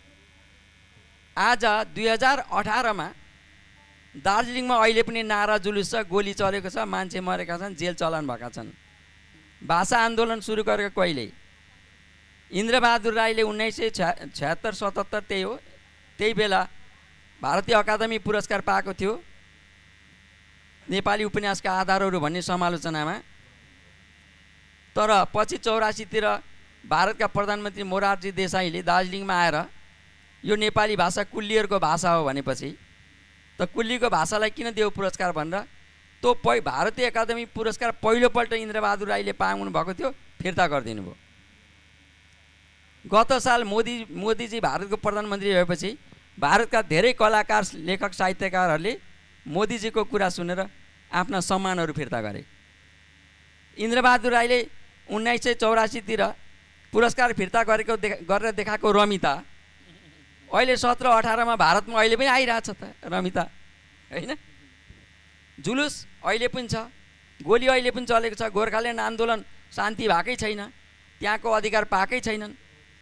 आज दुई हजार अठारमा दार्जिलिङमा अहिले पनि नारा जुलुस छ, गोली चलेको छ, मान्छे मरेका छन्, जेल चलान भएका छन्। भाषा आन्दोलन सुरु गरेको कहिले? इन्द्रबहादुर राईले उन्नाइस सय छ्या छ्यात्तर सतहत्तर त्यही हो, त्यही बेला भारतीय अकादमी पुरस्कार पाएको थियो नेपाली उपन्यासका आधारहरू भन्ने समालोचनामा। तर पछि चौरासीतिर भारतका प्रधानमन्त्री मोरारजी देसाईले दार्जिलिङमा आएर यो नेपाली भाषा कुल्लीहरूको भाषा हो भनेपछि त कुल्लीको भाषालाई किन देऊ पुरस्कार भनेर त्यो पै भारतीय अकादमी पुरस्कार पहिलोपल्ट इन्द्रबहादुर राईले पाउनु भएको थियो, फिर्ता गरिदिनु भयो। गत साल मोदी मोदीजी भारतको प्रधानमन्त्री भएपछि भारतका धेरै कलाकार, लेखक, साहित्यकारहरूले मोदीजीको कुरा सुनेर आफ्ना सम्मानहरू फिर्ता गरे। इन्द्रबहादुर राईले उन्नाइस सय चौरासीतिर पुरस्कार फिर्ता गरेको देखा गरेर देखाएको रमिता अहिले सत्र अठारमा भारतमा अहिले पनि आइरहेछ त रमिता होइन। जुलुस अहिले पनि छ, गोली अहिले पनि चलेको छ, गोर्खाल्यान्ड आन्दोलन शान्ति भएकै छैन, त्यहाँको अधिकार पाएकै छैनन्।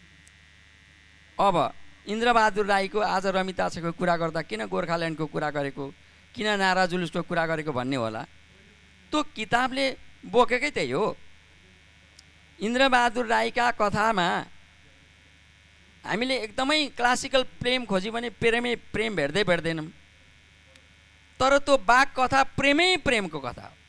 अब इन्द्रबहादुर राईको आज रमिता छको कुरा गर्दा किन गोर्खाल्यान्डको कुरा गरेको, किन नारा जुलुसको कुरा गरेको भन्ने होला। त्यो किताबले बोकेकै त्यही हो। इन्द्रबहादुर राईका कथामा हामीले एकदमै क्लासिकल प्रेम खोज्यो भने प्रेमै प्रेम भेट्दै भेट्दैनौँ। तर त्यो बाघ कथा प्रेमै प्रेमको कथा हो।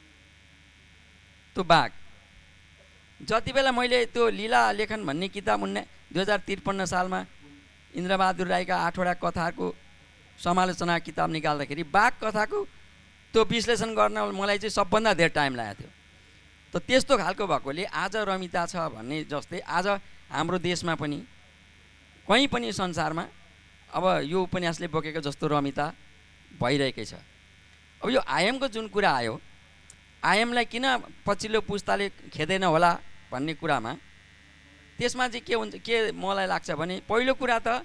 त्यो बाघ जति बेला मैले त्यो लीला लेखन भन्ने किताब उन्ना दुई हजार त्रिपन्न सालमा इन्द्रबहादुर राईका आठवटा कथाको समालोचना किताब निकाल्दाखेरि बाघ कथाको त्यो विश्लेषण गर्न मलाई चाहिँ सबभन्दा धेरै टाइम लागेको थियो। त त्यस्तो खालको भएकोले आज रमिता छ भन्ने जस्तै आज हाम्रो देशमा पनि कहीँ पनि संसारमा अब यो उपन्यासले बोकेको जस्तो रमिता भइरहेकै छ। अब यो आयामको जुन कुरा आयो, आयामलाई किन पछिल्लो पुस्ताले खेदैन होला भन्ने कुरामा त्यसमा चाहिँ के हुन्छ के मलाई लाग्छ भने पहिलो कुरा त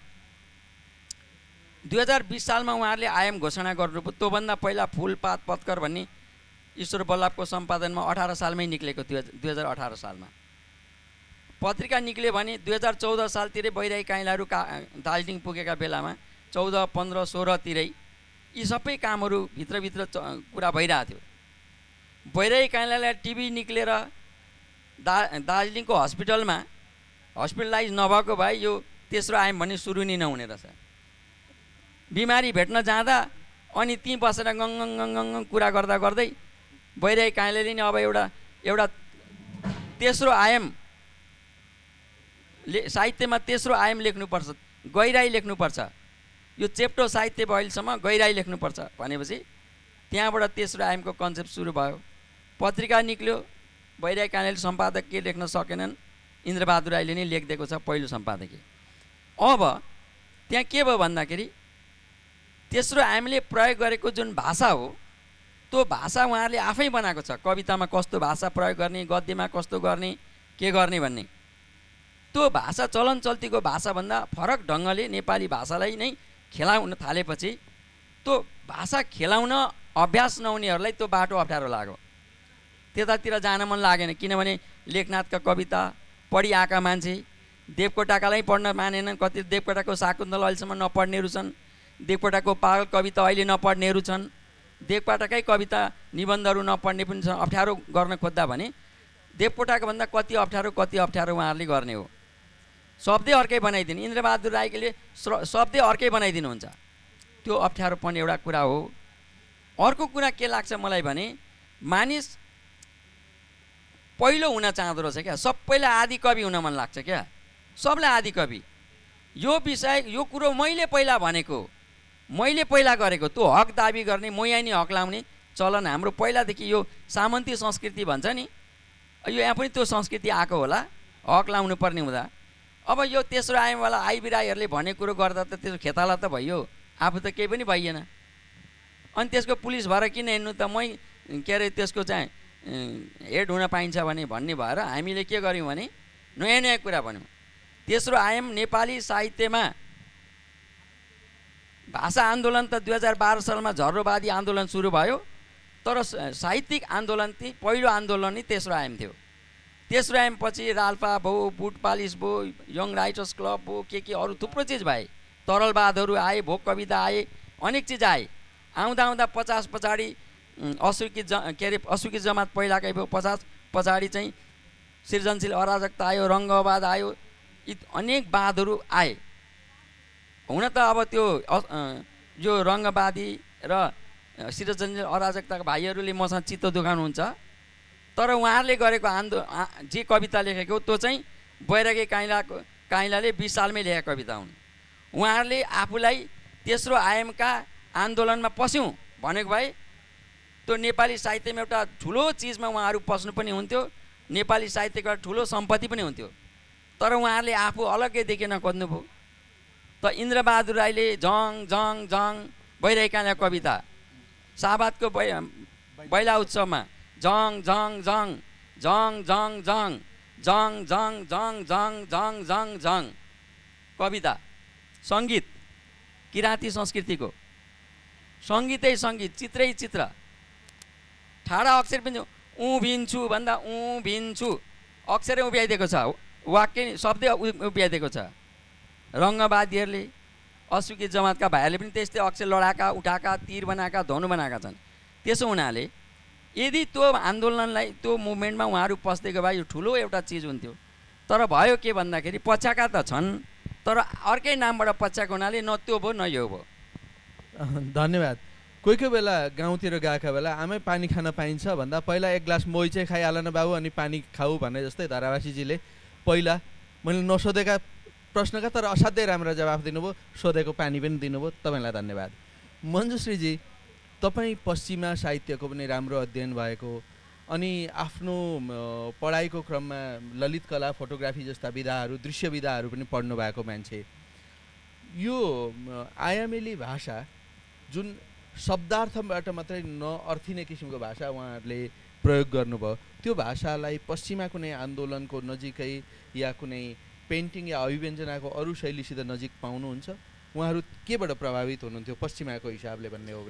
दुई हजार बिस सालमा उहाँहरूले आयाम घोषणा गर्नुभयो। त्योभन्दा पहिला फुलपात पत्कर भन्ने ईश्वर बल्लभको सम्पादनमा अठार सालमै निक्लेको थियो, दुई हजार अठार सालमा। पत्रिका निक्ल्यो भने दुई हजार चौध सालतिरै बैरागी काइलाहरू का दार्जिलिङ पुगेका बेलामा चौध पन्ध्र सोह्रतिरै यी सबै कामहरू भित्रभित्र कुरा भइरहेको थियो। बैरागी काइलालाई टिभी निक्लेर दा दार्जिलिङको हस्पिटलमा हस्पिटलाइज नभएको भए यो तेस्रो आयम भन्ने सुरु नै नहुने रहेछ। बिमारी भेट्न जाँदा अनि त्यहीँ बसेर गङ गङ गङ गङ कुरा गर्दा गर्दै बैरागी काइलाले नि अब एउटा एउटा तेस्रो आयाम ले साहित्यमा तेस्रो आयाम लेख्नुपर्छ, गहिराई लेख्नुपर्छ, यो चेप्टो साहित्य भयो अहिलेसम्म, गहिराई लेख्नुपर्छ भनेपछि त्यहाँबाट तेस्रो आयामको कन्सेप्ट सुरु भयो। पत्रिका निक्ल्यो, बैरागी काइलाले सम्पादकीय लेख्न सकेनन्, इन्द्रबहादुर राईले नै लेखिदिएको छ पहिलो सम्पादकीय। अब त्यहाँ के भयो भन्दाखेरि तेस्रो आयामले प्रयोग गरेको जुन भाषा हो त्यो भाषा उहाँहरूले आफै बनाएको छ। कवितामा कस्तो भाषा प्रयोग गर्ने, गद्यमा कस्तो गर्ने, के गर्ने भन्ने त्यो भाषा चलन चल्तीको भाषाभन्दा फरक ढङ्गले नेपाली भाषालाई नै खेलाउन थालेपछि त्यो भाषा खेलाउन अभ्यास नहुनेहरूलाई त्यो बाटो अप्ठ्यारो लाग्यो, त्यतातिर जान मन लागेन। किनभने लेखनाथका कविता पढिआएका मान्छे देवकोटाकालाई पढ्न मानेनन्, कति देवकोटाको शाकुन्तल अहिलेसम्म नपढ्नेहरू छन्, देवकोटाको पागल कविता अहिले नपढ्नेहरू छन्, देवकोटाकै कविता निबन्धहरू नपढ्ने पनि छन्। अप्ठ्यारो गर्न खोज्दा भने देवकोटाको भन्दा कति अप्ठ्यारो कति अप्ठ्यारो उहाँहरूले गर्ने हो। शब्दै अर्कै बनाइदिने, इन्द्रबहादुर राईले शब्दै अर्कै बनाइदिनुहुन्छ, त्यो अप्ठ्यारोपन एउटा कुरा हो। अर्को कुरा के लाग्छ मलाई भने मानिस पहिलो हुन चाहँदो रहेछ क्या, सबैलाई आदि कवि हुन मन लाग्छ क्या, सबलाई आदि कवि। यो विषय यो कुरो मैले पहिला भनेको, मैले पहिला गरेको, त्यो हक दाबी गर्ने, मोयानी हक लाउने चलन हाम्रो पहिलादेखि यो सामन्ती संस्कृति भन्छ नि, यो यहाँ पनि त्यो संस्कृति आएको होला, हक लाउनु पर्ने हुँदा। अब यो तेस्रो आयामवाला आइबिराईहरूले भन्ने कुरो गर्दा त त्यसो खेताला त भइयो, आफू त केही पनि भइएन। अनि त्यसको पुलिस भएर किन हिँड्नु त, मै के अरे त्यसको चाहिँ हेड हुन पाइन्छ भने भन्ने भएर हामीले के गर्यौँ भने नयाँ नयाँ कुरा भन्यौँ। तेस्रो आयाम नेपाली साहित्यमा भाषा आन्दोलन त दुई हजार बाह्र सालमा झर्रोवादी आन्दोलन सुरु भयो, तर साहित्यिक आन्दोलन चाहिँ पहिलो आन्दोलन नै तेस्रो आयाम थियो। तेस्रो आयाम पछि राल्पा भयो, बुट पालिस भयो, यङ राइटर्स क्लब भयो, के के अरू थुप्रो चिज भए, तरलवादहरू आए, भोक कविता आए, अनेक चिज आए। आउँदा आउँदा पचास पछाडि अस्वीकृत ज के अरे अस्वीकृत जमात पहिलाकै भयो, पचास पछाडि चाहिँ सृजनशील अराजकता आयो, रङ्गवाद आयो, यी अनेक वादहरू आए। हुन त अब त्यो यो रङ्गवादी र सृजनशील अराजकताका भाइहरूले मसँग चित्त दुखाउनुहुन्छ, तर उहाँहरूले गरेको आन्दो जे कविता लेखेको त्यो चाहिँ बैरागी काइलाको काइलाले बिस सालमै लेखेका कविता हुन्। उहाँहरूले आफूलाई तेस्रो आयामका आन्दोलनमा पस्यौँ भनेको भए त्यो नेपाली साहित्यमा एउटा ठुलो चिजमा उहाँहरू पस्नु पनि हुन्थ्यो, नेपाली साहित्यको एउटा ठुलो सम्पत्ति पनि हुन्थ्यो, तर उहाँहरूले आफू अलग्गै देखिन खोज्नुभयो। त इन्द्रबहादुर राईले जङ जङ जङ बैरागी काइला कविता, शाहबादको बै बैला उत्सवमा जङ जङ जङ जङ जङ जङ जङ जङ जङ जङ जङ जङ जङ कविता, सङ्गीत किराँती संस्कृतिको, सङ्गीतै सङ्गीत, चित्रै चित्र, ठाडा अक्षर पनि उभिन्छु भन्दा उभिन्छु अक्षरै उभ्याइदिएको छ, वाक्य शब्दै उभ्याइदिएको छ। रङ्गवादीहरूले अस्वीकृत जमातका भाइहरूले पनि त्यस्तै अक्षर लडाएका, उठाएका, तीर बनाएका, धनु बनाएका छन्। त्यसो हुनाले यदि त्यो आन्दोलनलाई त्यो मुभमेन्टमा उहाँहरू पस्दिएको भए यो ठुलो एउटा चिज हुन्थ्यो। तर भयो के भन्दाखेरि पछ्याएका त छन्, तर अर्कै नामबाट पछ्याएको हुनाले न त्यो भयो न यो भयो। धन्यवाद। कोही कोही बेला गाउँतिर गएका बेला आमै पानी खान पाइन्छ भन्दा पहिला एक ग्लास मोही चाहिँ खाइहाल न बाबु अनि पानी खाऊ भने जस्तै धारावासीजीले पहिला मैले नसोधेका प्रश्नका तर असाध्यै राम्रो जवाफ दिनुभयो, सोधेको पानी पनि दिनुभयो, तपाईँलाई धन्यवाद। मञ्जुश्रीजी, तपाईँ पश्चिमा साहित्यको पनि राम्रो अध्ययन भएको अनि आफ्नो पढाइको क्रममा ललित कला, फोटोग्राफी जस्ता विधाहरू, दृश्य विधाहरू पनि पढ्नु भएको मान्छे, यो आयामेली भाषा जुन शब्दार्थबाट मात्रै नअर्थिने किसिमको भाषा उहाँहरूले प्रयोग गर्नुभयो, त्यो भाषालाई पश्चिमा कुनै आन्दोलनको नजिकै या कुनै पेन्टिङ या अभिव्यञ्जनाको अरू शैलीसित नजिक पाउनुहुन्छ? उहाँहरू केबाट प्रभावित हुनुहुन्थ्यो पश्चिमाको हिसाबले भन्ने हो भने?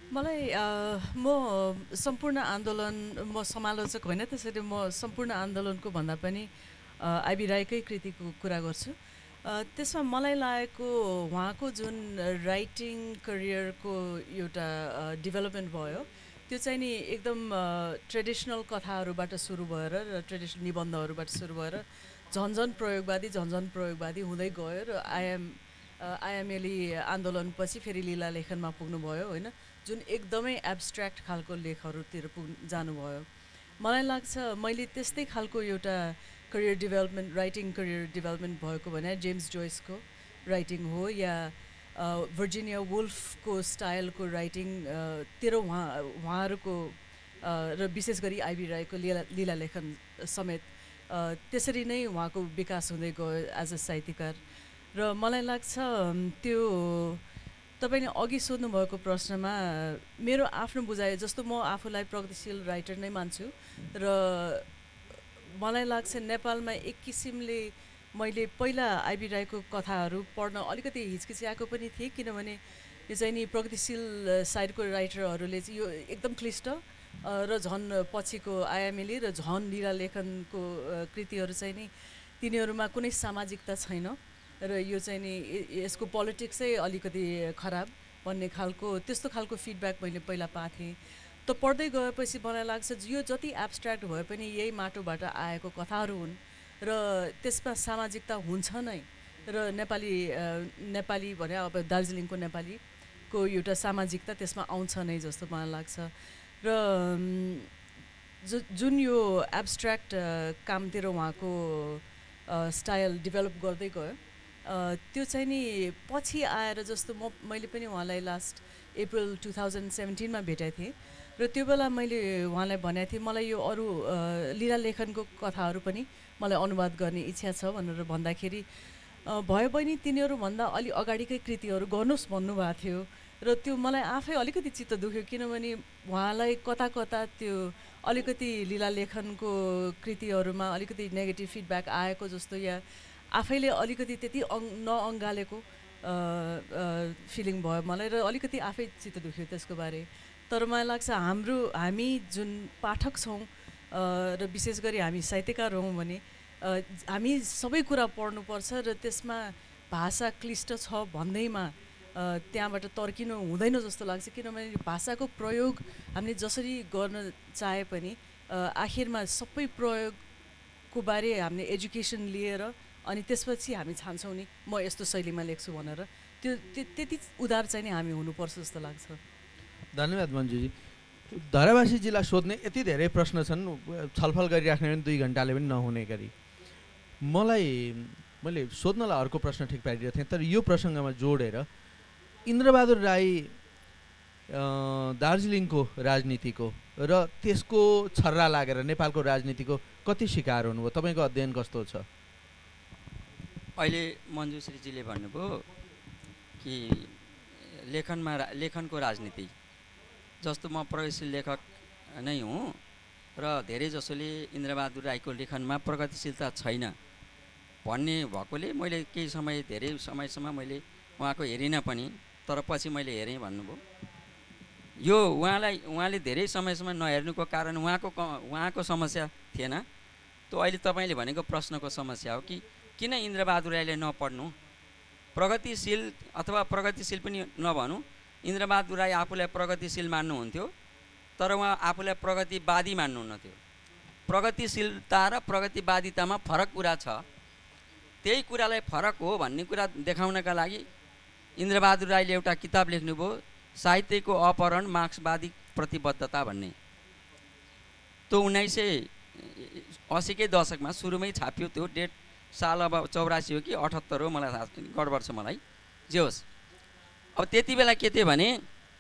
मलाई अ, म सम्पूर्ण आन्दोलन म समालोचक होइन, त्यसरी म सम्पूर्ण आन्दोलनको भन्दा पनि आइबी राईकै कृतिको कुरा गर्छु। अ, त्यसमा मलाई लागेको उहाँको जुन राइटिङ करियरको एउटा डेभलपमेन्ट भयो त्यो चाहिँ नि एकदम ट्रेडिसनल कथाहरूबाट सुरु भएर र ट्रेडिसनल निबन्धहरूबाट सुरु भएर झन् झन् प्रयोगवादी झन् झन् प्रयोगवादी हुँदै गयो र आइएम आइएमएली आन्दोलनपछि फेरि लीला लेखनमा पुग्नुभयो होइन, जुन एकदमै एब्स्ट्र्याक्ट खालको लेखहरूतिर पुग् जानुभयो। मलाई लाग्छ मैले त्यस्तै खालको एउटा career development writing career development भएको भने जेम्स जोइसको राइटिङ हो या भर्जिनिया वुल्फको स्टाइलको राइटिङ तिर उहाँ उहाँहरूको र विशेष गरी आइबी राईको लीला लीला लेखन समेत त्यसरी नै उहाँको विकास हुँदै गयो एज अ साहित्यकार। र मलाई लाग्छ त्यो तपाईँले अघि सोध्नुभएको प्रश्नमा मेरो आफ्नो बुझाइ जस्तो म आफूलाई प्रगतिशील राइटर नै मान्छु र मलाई लाग्छ नेपालमा एक किसिमले मैले पहिला आइबी राईको कथाहरू पढ्न अलिकति हिचकिच्याएको पनि थिएँ, किनभने यो चाहिँ नि प्रगतिशील साइडको राइटरहरूले चाहिँ यो एकदम क्लिष्ट र झन् पछिको आइएमएली र झन् लीला लेखनको कृतिहरू चाहिँ नि तिनीहरूमा कुनै सामाजिकता छैन र यो चाहिँ नि यसको पोलिटिक्सै अलिकति खराब भन्ने खालको त्यस्तो खालको फिडब्याक मैले पहिला पाएको थिएँ। त पढ्दै गएपछि मलाई लाग्छ यो जति एब्स्ट्र्याक्ट भए पनि यही माटोबाट आएको कथाहरू हुन् र त्यसमा सामाजिकता हुन्छ नै र नेपाली नेपाली भने अब दार्जिलिङको नेपालीको एउटा सामाजिकता त्यसमा आउँछ नै जस्तो मलाई लाग्छ। र जु जुन यो एब्स्ट्र्याक्ट कामतिर उहाँको स्टाइल डेभलप गर्दै गयो त्यो चाहिँ नि पछि आएर जस्तो म मैले पनि उहाँलाई लास्ट अप्रिल टु थाउजन्ड सेभेन्टिनमा भेटेको थिएँ र त्यो बेला मैले उहाँलाई भनेको थिएँ मलाई यो अरू लीला लेखनको कथाहरू पनि मलाई अनुवाद गर्ने इच्छा छ भनेर भन्दाखेरि भयो बहिनी तिनीहरूभन्दा अलि अगाडिकै कृतिहरू गर्नुहोस् भन्नुभएको थियो र त्यो मलाई आफै अलिकति चित्त दुख्यो, किनभने उहाँलाई कता कता त्यो अलिकति लीला लेखनको कृतिहरूमा अलिकति नेगेटिभ फिडब्याक आएको जस्तो या आफैले अलिकति त्यति अङ नअँगालेको फिलिङ भयो मलाई र अलिकति आफै चित्त दुख्यो त्यसको बारे। तर मलाई लाग्छ हाम्रो हामी जुन पाठक छौँ र विशेष गरी हामी साहित्यकार हौँ भने हामी सबै कुरा पढ्नुपर्छ र त्यसमा भाषा क्लिष्ट छ भन्दैमा त्यहाँबाट तर्किनु हुँदैन जस्तो लाग्छ, किनभने भाषाको प्रयोग हामीले जसरी गर्न चाहे पनि आखिरमा सबै प्रयोगको बारे हामीले एजुकेसन लिएर अनि त्यसपछि हामी छान्छौँ नि म यस्तो शैलीमा लेख्छु भनेर त्यो त्यति उदार चाहिँ नि हामी हुनुपर्छ जस्तो लाग्छ। धन्यवाद मन्जुजी। धारावासीजीलाई सोध्ने यति धेरै प्रश्न छन्, छलफल गरिराख्ने पनि दुई घन्टाले पनि नहुने गरी मलाई मैले सोध्नलाई अर्को प्रश्न ठिक पारिरहेको थिएँ, तर यो प्रसङ्गमा जोडेर इन्द्रबहादुर राई दार्जिलिङको राजनीतिको र त्यसको छर्रा लागेर नेपालको राजनीतिको कति शिकार हुनुभयो, तपाईँको अध्ययन कस्तो छ? अहिले मञ्जुश्रीजीले भन्नुभयो कि लेखनमा लेखनको राजनीति जस्तो म प्रगतिशील लेखक नै हुँ र धेरै जसोले इन्द्रबहादुर राईको लेखनमा प्रगतिशीलता छैन भन्ने भएकोले मैले केही समय धेरै समयसम्म मैले उहाँको हेरिनँ पनि, तर पछि मैले हेरेँ भन्नुभयो। यो उहाँलाई उहाँले धेरै समयसम्म नहेर्नुको कारण उहाँको उहाँको समस्या थिएन, त्यो अहिले तपाईँले भनेको प्रश्नको समस्या हो कि किन इन्द्रबहादुर राईले नपढ्नु, प्रगतिशील अथवा प्रगतिशील पनि नभनौँ, इन्द्रबहादुर राई आफूलाई प्रगतिशील मान्नुहुन्थ्यो तर उहाँ आफूलाई प्रगतिवादी मान्नुहुन्न थियो। प्रगतिशीलता र प्रगतिवादितामा फरक कुरा छ, त्यही कुरालाई फरक हो भन्ने कुरा देखाउनका लागि इन्द्रबहादुर राईले एउटा किताब लेख्नुभयो, साहित्यको अपहरण मार्क्सवादी प्रतिबद्धता भन्ने। त्यो उन्नाइस सय असीकै दशकमा सुरुमै छापियो, त्यो डेट साल अब चौरासी हो कि अठहत्तर हो मलाई थाहा गडबड छ मलाई, जे होस्। अब त्यति बेला के थियो भने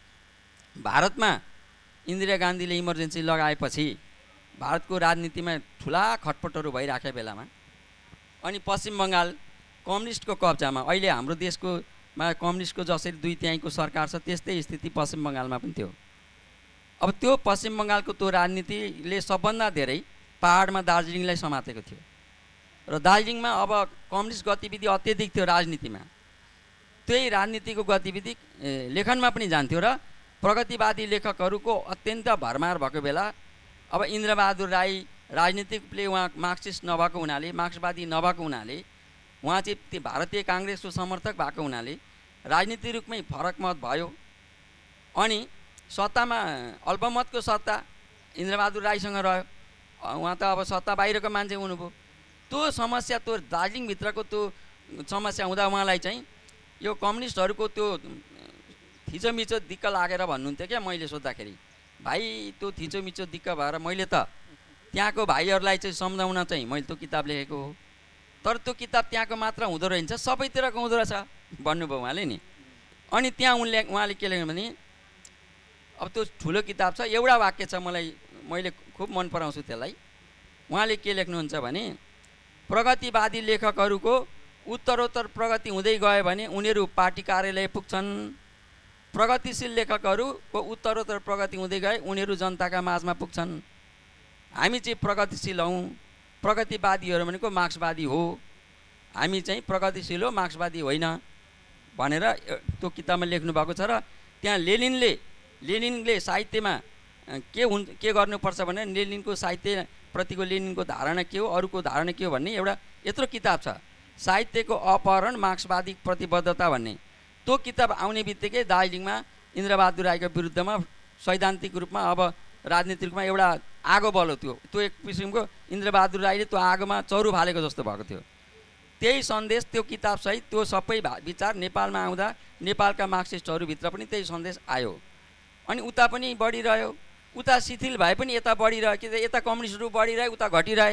भारतमा इन्दिरा गान्धीले इमर्जेन्सी लगाएपछि भारतको राजनीतिमा ठुला खटपटहरू भइराखेको बेलामा अनि पश्चिम बङ्गाल कम्युनिस्टको कब्जामा, अहिले हाम्रो देशको मा कम्युनिस्टको जसरी दुई तिहाईको सरकार छ त्यस्तै स्थिति पश्चिम बङ्गालमा पनि थियो। अब त्यो पश्चिम बङ्गालको त्यो राजनीतिले सबभन्दा धेरै पहाडमा दार्जिलिङलाई समातेको थियो र दार्जिलिङमा अब कम्युनिस्ट गतिविधि अत्यधिक थियो राजनीतिमा, त्यही राजनीतिको गतिविधि लेखनमा पनि जान्थ्यो र प्रगतिवादी लेखकहरूको अत्यन्त भरमार भएको बेला अब इन्द्रबहादुर राई राजनीतिकले उहाँ मार्क्सिस्ट नभएको हुनाले, मार्क्सवादी नभएको हुनाले, उहाँ चाहिँ त्यो भारतीय काङ्ग्रेसको समर्थक भएको हुनाले राजनीतिक रूपमै फरक मत भयो। अनि सत्तामा अल्पमतको सत्ता इन्द्रबहादुर राईसँग रह्यो। उहाँ त अब सत्ता बाहिरको मान्छे हुनुभयो। त्यो समस्या, त्यो दार्जिलिङभित्रको त्यो समस्या हुँदा उहाँलाई चाहिँ यो कम्युनिस्टहरूको त्यो थिचोमिचो दिक्क लागेर भन्नुहुन्थ्यो क्या। मैले सोद्धाखेरि भाइ त्यो थिचोमिचो दिक्क भएर मैले त त्यहाँको भाइहरूलाई चाहिँ सम्झाउन चाहिँ मैले त्यो किताब लेखेको हो। तर त्यो किताब त्यहाँको मात्र हुँदो रहेछ, सबैतिरको हुँदो रहेछ भन्नुभयो उहाँले नि। अनि त्यहाँ उनले उहाँले के लेख्नु भने अब त्यो ठुलो किताब छ, एउटा वाक्य छ मलाई, मैले खुब मन पराउँछु त्यसलाई। उहाँले के लेख्नुहुन्छ भने प्रगतिवादी लेखकहरूको उत्तरोत्तर प्रगति हुँदै गयो भने उनीहरू पार्टी कार्यालय पुग्छन्। प्रगतिशील लेखकहरूको उत्तरोत्तर प्रगति हुँदै गए उनीहरू जनताका माझमा पुग्छन्। हामी चाहिँ प्रगतिशील हौँ, प्रगतिवादीहरू भनेको मार्क्सवादी हो, हामी चाहिँ प्रगतिशील हो, मार्क्सवादी होइन भनेर त्यो किताबमा लेख्नु भएको छ। र त्यहाँ लेनिनले लेनिनले साहित्यमा के हुन् के गर्नुपर्छ भने लेनिनको साहित्यप्रतिको लेनिनको धारणा के हो, अरूको धारणा के हो भन्ने एउटा यत्रो किताब छ, साहित्यको अपहरण मार्क्सवादी प्रतिबद्धता भन्ने। त्यो किताब आउने बित्तिकै दार्जिलिङमा इन्द्रबहादुर राईको विरुद्धमा सैद्धान्तिक रूपमा अब राजनीतिक रूपमा एउटा आगो बल्यो। त्यो त्यो एक किसिमको इन्द्रबहादुर राईले त्यो आगोमा चरु फालेको जस्तो भएको थियो। त्यही सन्देश त्यो किताबसहित त्यो सबै विचार नेपालमा आउँदा नेपालका मार्क्सिस्टहरूभित्र पनि त्यही सन्देश आयो। अनि उता पनि बढिरह्यो, उता शिथिल भए पनि यता बढिरह्यो, कि यता कम्युनिस्टहरू बढिरहे उता घटिरहे,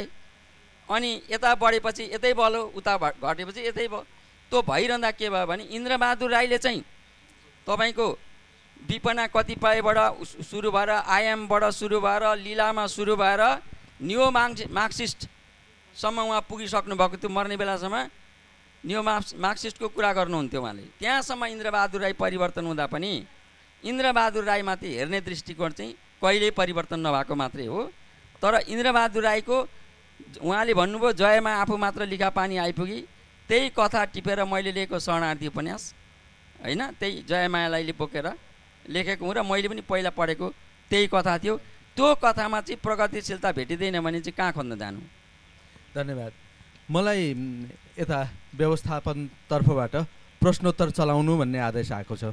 अनि यता बढेपछि यतै बल्यो, उता घटेपछि यतै भयो। त्यो भइरहँदा के भयो भने इन्द्रबहादुर राईले चाहिँ तपाईँको विपना कतिपयबाट सुरु भएर आइएमबाट सुरु भएर लीलामा सुरु भएर न्यू मार्क्स मार्क्सिस्टसम्म उहाँ पुगिसक्नु भएको थियो। मर्ने बेलासम्म न्यू मार्क्स मार्क्सिस्टको कुरा गर्नुहुन्थ्यो उहाँले। त्यहाँसम्म इन्द्रबहादुर राई परिवर्तन हुँदा पनि इन्द्रबहादुर राईमाथि हेर्ने दृष्टिकोण चाहिँ कहिल्यै परिवर्तन नभएको मात्रै हो। तर इन्द्रबहादुर राईको उहाँले भन्नुभयो जयमा आफू मात्र लिखा पानी आइपुगी, त्यही कथा टिपेर मैले लेखेको शरणार्थी उपन्यास होइन, त्यही जयमायालाई बोकेर लेखेको हुँ र मैले पनि पहिला पढेको त्यही कथा थियो। त्यो कथामा चाहिँ प्रगतिशीलता भेटिँदैन भने चाहिँ कहाँ खोज्न जानु। धन्यवाद। मलाई यता व्यवस्थापनतर्फबाट प्रश्नोत्तर चलाउनु भन्ने आदेश आएको छ।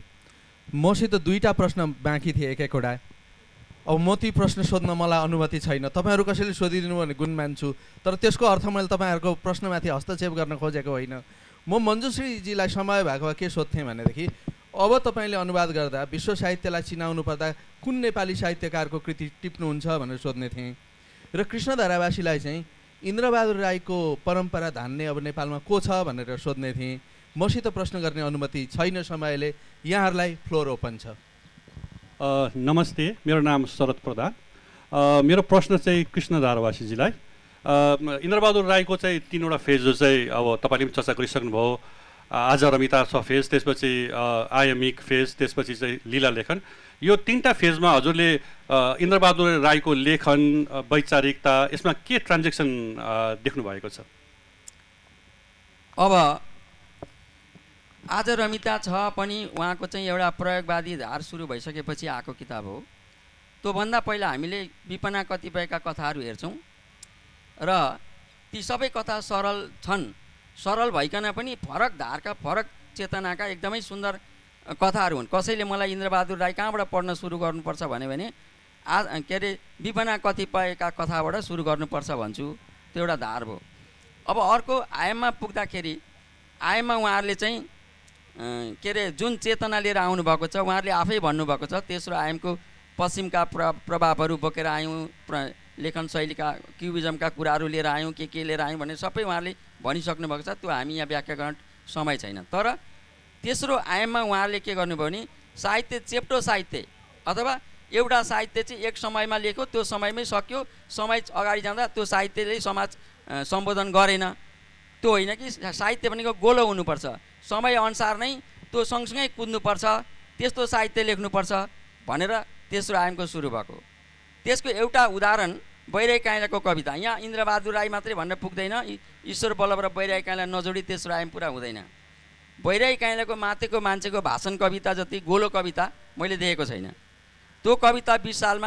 मसित दुईवटा प्रश्न बाँकी थिए, एक एकवटा। अब म ती प्रश्न सोध्न मलाई अनुमति छैन, तपाईँहरू कसैले सोधिदिनु भने गुण मान्छु, तर त्यसको अर्थ मैले तपाईँहरूको प्रश्नमाथि हस्तक्षेप गर्न खोजेको होइन। म मञ्जुश्रीजीलाई समय भएको भए के सोध्थेँ भनेदेखि अब तपाईँले अनुवाद गर्दा विश्व साहित्यलाई चिनाउनु पर्दा कुन नेपाली साहित्यकारको कृति टिप्नुहुन्छ भनेर सोध्ने थिएँ। र कृष्ण धारावासीलाई चाहिँ इन्द्रबहादुर राईको परम्परा धान्ने अब नेपालमा को छ भनेर सोध्ने थिएँ। मसित प्रश्न गर्ने अनुमति छैन समयले, यहाँहरूलाई फ्लोर ओपन छ। Uh, नमस्ते, मेरो नाम शरद प्रधान। uh, मेरो प्रश्न चाहिँ कृष्ण धारावासीजीलाई। uh, इन्द्रबहादुर राईको चाहिँ तिनवटा फेजहरू चाहिँ अब तपाईँले पनि चर्चा गरिसक्नुभयो। uh, आज रमिता छ फेज, त्यसपछि uh, आयमिक फेज, त्यसपछि चाहिँ लीला लेखन। यो तिनवटा फेजमा हजुरले uh, इन्द्रबहादुर राईको लेखन, uh, वैचारिकता, यसमा के ट्रान्जेक्सन uh, देख्नु भएको छ? अब आज रमिता छ पनि उहाँको चाहिँ एउटा प्रयोगवादी धार सुरु भइसकेपछि आएको किताब हो। त्योभन्दा पहिला हामीले विपना कतिपयका कथाहरू हेर्छौँ र ती सबै कथा सरल छन्। सरल भइकन पनि फरक धारका, फरक चेतनाका एकदमै सुन्दर कथाहरू हुन्। कसैले मलाई इन्द्रबहादुर राई कहाँबाट पढ्न सुरु गर्नुपर्छ भन्यो भने आ के अरे विपना कतिपयका कथाबाट सुरु गर्नुपर्छ भन्छु, त्यो एउटा धार भयो। अब अर्को आयाममा पुग्दाखेरि आयाममा उहाँहरूले चाहिँ के अरे जुन चेतना लिएर आउनुभएको छ, उहाँहरूले आफै भन्नुभएको छ तेस्रो आयामको पश्चिमका प्र प्रभावहरू बोकेर आयौँ, प्र लेखन शैलीका क्युबिजमका कुराहरू लिएर आयौँ, के के लिएर आयौँ भन्ने सबै उहाँहरूले भनिसक्नु भएको छ। त्यो हामी यहाँ व्याख्या गर्न समय छैन। तर तेस्रो आयाममा उहाँहरूले के गर्नुभयो भने साहित्य चेप्टो साहित्य अथवा एउटा साहित्य चाहिँ एक समयमा लेख्यो, त्यो समयमै सक्यो, समय अगाडि जाँदा त्यो साहित्यले समाज सम्बोधन गरेन। त्यो होइन कि साहित्य भनेको गोलो हुनुपर्छ, समय अनुसार नै त्यो सँगसँगै कुद्नुपर्छ, त्यस्तो साहित्य लेख्नुपर्छ भनेर तेस्रो आयामको सुरु भएको। त्यसको एउटा उदाहरण बैरागी काइँलाको कविता। यहाँ इन्द्रबहादुर राई मात्रै भन्न पुग्दैन, ईश्वर बल्लभ र बैरागी काइँला नजोडी तेस्रो आयाम पुरा हुँदैन। बैरागी काइँलाको माथिको मान्छेको भाषण कविता जति गोलो कविता मैले देखेको छैन। त्यो कविता बिस सालमा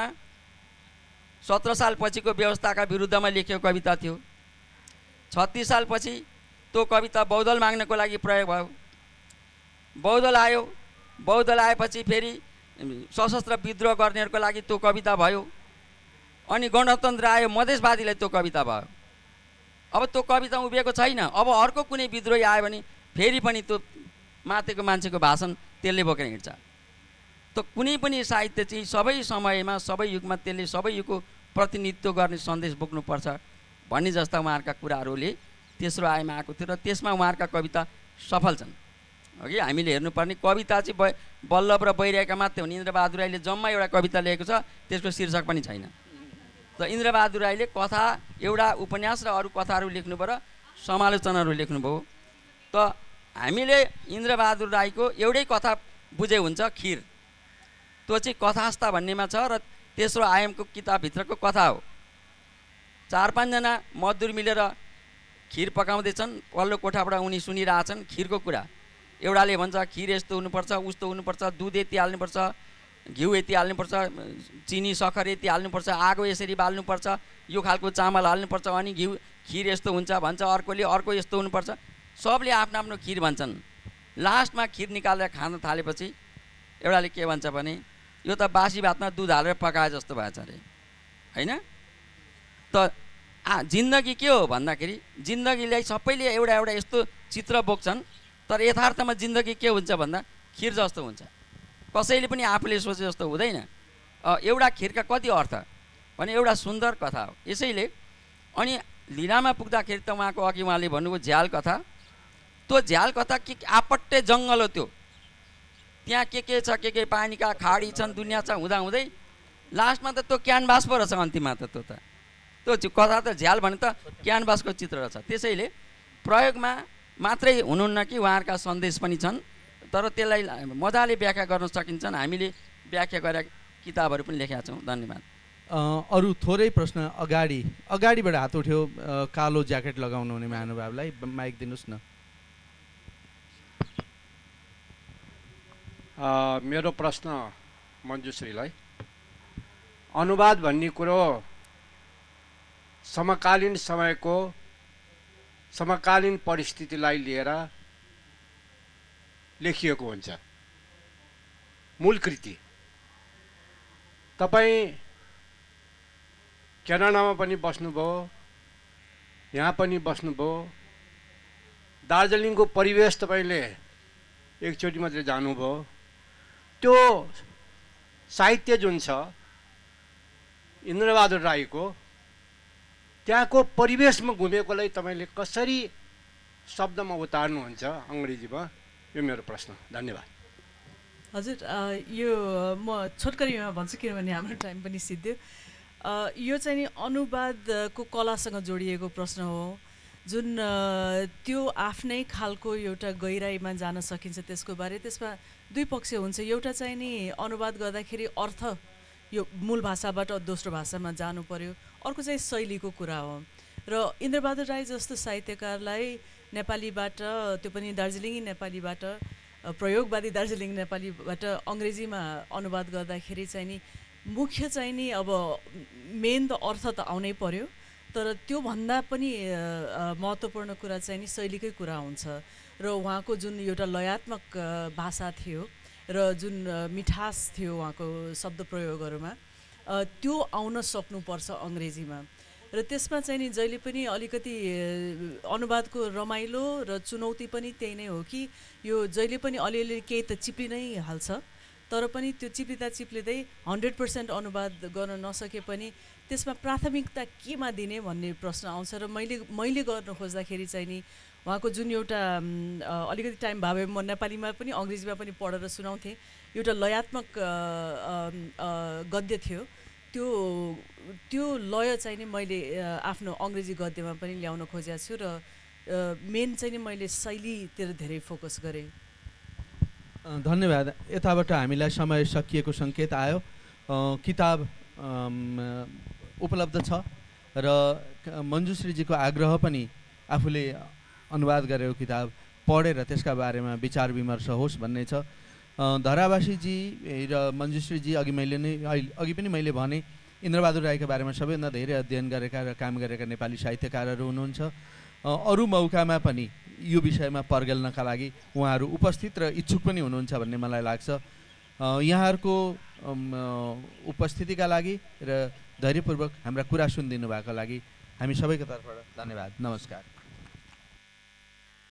सत्र साल पछिको व्यवस्थाका विरुद्धमा लेखिएको कविता थियो। छत्तिस सालपछि त्यो कविता बहुदल माग्नको लागि प्रयोग भयो। बहुदल आयो, बहुदल आएपछि फेरि सशस्त्र विद्रोह गर्नेहरूको लागि त्यो कविता भयो। अनि गणतन्त्र आयो, मधेसवादीलाई त्यो कविता भयो। अब त्यो कविता उभिएको छैन। अब अर्को कुनै विद्रोही आयो भने फेरि पनि त्यो माथिको मान्छेको भाषण त्यसले बोकेर हिँड्छ। त कुनै पनि साहित्य चाहिँ सबै समयमा सबै युगमा त्यसले सबै युगको प्रतिनिधित्व गर्ने सन्देश बोक्नुपर्छ भन्ने जस्ता उहाँहरूका कुराहरूले तेस्रो आयाममा आएको थियो र त्यसमा उहाँहरूका कविता सफल छन्। अघि हामीले हेर्नुपर्ने कविता चाहिँ ब बल्लभ र बैरागका मात्रै हुन्। इन्द्रबहादुर राईले जम्मा एउटा कविता लेखेको छ, त्यसको शीर्षक पनि छैन। त इन्द्रबहादुर राईले कथा, एउटा उपन्यास र अरू कथाहरू लेख्नुभयो र समालोचनाहरू लेख्नुभयो। त हामीले इन्द्रबहादुर राईको एउटै कथा बुझे हुन्छ, खिर। त्यो चाहिँ कथास्था भन्नेमा छ र तेस्रो आयामको किताबभित्रको कथा हो। चार पाँचजना मजदुर मिलेर खिर पकाउँदैछन्, पल्लो कोठाबाट उनी सुनिरहेछन् खिरको कुरा। एउटाले भन्छ खिर यस्तो हुनुपर्छ, उस्तो हुनुपर्छ, दुध यति हाल्नुपर्छ, घिउ यति हाल्नुपर्छ, चिनी सक्खर यति हाल्नुपर्छ, आगो यसरी बाल्नुपर्छ, यो खालको चामल हाल्नुपर्छ, अनि घिउ खिर यस्तो हुन्छ भन्छ। अर्कोले अर्को यस्तो हुनुपर्छ। सबले आफ्नो आफ्नो खिर भन्छन्। लास्टमा खिर निकालेर खान थालेपछि एउटाले के भन्छ भने यो त बासी भातमा दुध हालेर पकाए जस्तो भएछ अरे, होइन? त आ जिन्दगी के हो भन्दाखेरि जिन्दगीलाई सबैले एउटा एउटा यस्तो चित्र बोक्छन्, तर यथार्थमा जिन्दगी के हुन्छ भन्दा खिर जस्तो हुन्छ। कसैले पनि आफूले सोचे जस्तो हुँदैन। एउटा खिरका कति अर्थ भने एउटा सुन्दर कथा हो। यसैले अनि लिलामा पुग्दाखेरि त उहाँको अघि उहाँले भन्नुभयो झ्याल कथा। त्यो झ्याल कथा के आपट्टे जङ्गल हो। त्यो त्यहाँ के के छ, के के पानीका खाडी छन्, दुनियाँ छ, हुँदा हुँदै लास्टमा त त्यो क्यानभास पो रहेछ। अन्तिममा त त्यो त त्यो कथा त झ्याल भने त क्यानभासको चित्र रहेछ। त्यसैले प्रयोगमा मात्रै हुनुहुन्न कि उहाँहरूका सन्देश पनि छन्, तर त्यसलाई मजाले व्याख्या गर्न सकिन्छन्। हामीले व्याख्या गरेर किताबहरू पनि लेखेका छौँ। धन्यवाद। अरू थोरै प्रश्न अगाडि अगाडिबाट हात उठ्यो। कालो ज्याकेट लगाउनु हुने महानुभावलाई माइक दिनुहोस् न। मेरो प्रश्न मञ्जुश्रीलाई, अनुवाद भन्ने कुरो समकालीन समयको समकालीन परिस्थितिलाई लिएर लेखिएको हुन्छ। मूल कृति तपाईँ क्यानाडामा पनि बस्नुभयो, यहाँ पनि बस्नुभयो। दार्जिलिङको परिवेश तपाईँले एकचोटि मात्रै जानुभयो। त्यो साहित्य जुन छ इन्द्रबहादुर राईको, त्यहाँको परिवेशमा घुमेकोलाई तपाईँले कसरी शब्दमा उतार्नुहुन्छ अङ्ग्रेजीमा? यो मेरो प्रश्न। धन्यवाद। हजुर, यो म छोटकरीमा भन्छु किनभने हाम्रो टाइम पनि सिद्धियो। यो चाहिँ नि अनुवादको कलासँग जोडिएको प्रश्न हो, जुन त्यो आफ्नै खालको एउटा गहिराइमा जान सकिन्छ त्यसको बारे। त्यसमा दुई पक्ष हुन्छ। एउटा चाहिँ नि अनुवाद गर्दाखेरि अर्थ यो मूल भाषाबाट दोस्रो भाषामा जानु पर्यो। अर्को चाहिँ शैलीको कुरा हो। र इन्द्रबहादुर राई जस्तो साहित्यकारलाई नेपालीबाट, त्यो पनि दार्जिलिङी नेपालीबाट, प्रयोगवादी दार्जिलिङ नेपालीबाट अङ्ग्रेजीमा अनुवाद गर्दाखेरि चाहिँ नि मुख्य चाहिँ नि अब मेन त अर्थ त आउनै पर्यो, तर त्योभन्दा पनि महत्त्वपूर्ण कुरा चाहिँ नि शैलीकै कुरा हुन्छ। र उहाँको जुन एउटा लयात्मक भाषा थियो र जुन मिठास थियो उहाँको शब्द प्रयोगहरूमा, त्यो आउन सक्नुपर्छ अङ्ग्रेजीमा। र त्यसमा चाहिँ नि जहिले पनि अलिकति अनुवादको रमाइलो र चुनौती पनि त्यही नै हो कि यो जहिले पनि अलिअलि केही त चिप्लि नै हाल्छ, तर पनि त्यो चिप्लिँदा चिप्लिँदै हन्ड्रेड पर्सेन्ट अनुवाद गर्न नसके पनि त्यसमा प्राथमिकता केमा दिने भन्ने प्रश्न आउँछ। र मैले मैले गर्न खोज्दाखेरि चाहिँ नि उहाँको जुन एउटा अलिकति टाइम भए म नेपालीमा पनि अङ्ग्रेजीमा पनि पढेर सुनाउँथेँ, एउटा लयात्मक गद्य थियो। त्यो त्यो लय चाहिँ नि मैले आफ्नो अङ्ग्रेजी गद्यमा पनि ल्याउन खोजेको छु। र मेन चाहिँ नि मैले शैलीतिर धेरै फोकस गरेँ। धन्यवाद। यताबाट हामीलाई समय सकिएको सङ्केत आयो। किताब उपलब्ध छ र मञ्जुश्रीजीको आग्रह पनि आफूले अनुवाद गरेको किताब पढेर त्यसका बारेमा विचार विमर्श होस् भन्ने छ। धरावासीजी र मञ्जुश्रीजी अघि मैले नै अहिले अघि पनि मैले भने इन्द्रबहादुर राईका बारेमा सबैभन्दा धेरै अध्ययन गरेका र काम गरेका नेपाली साहित्यकारहरू हुनुहुन्छ। अरू मौकामा पनि यो विषयमा पर्गेल्नका लागि उहाँहरू उपस्थित र इच्छुक पनि हुनुहुन्छ भन्ने मलाई लाग्छ। यहाँहरूको उपस्थितिका लागि र धैर्यपूर्वक हाम्रा कुरा सुनिदिनु भएको लागि हामी सबैको तर्फबाट धन्यवाद। नमस्कार।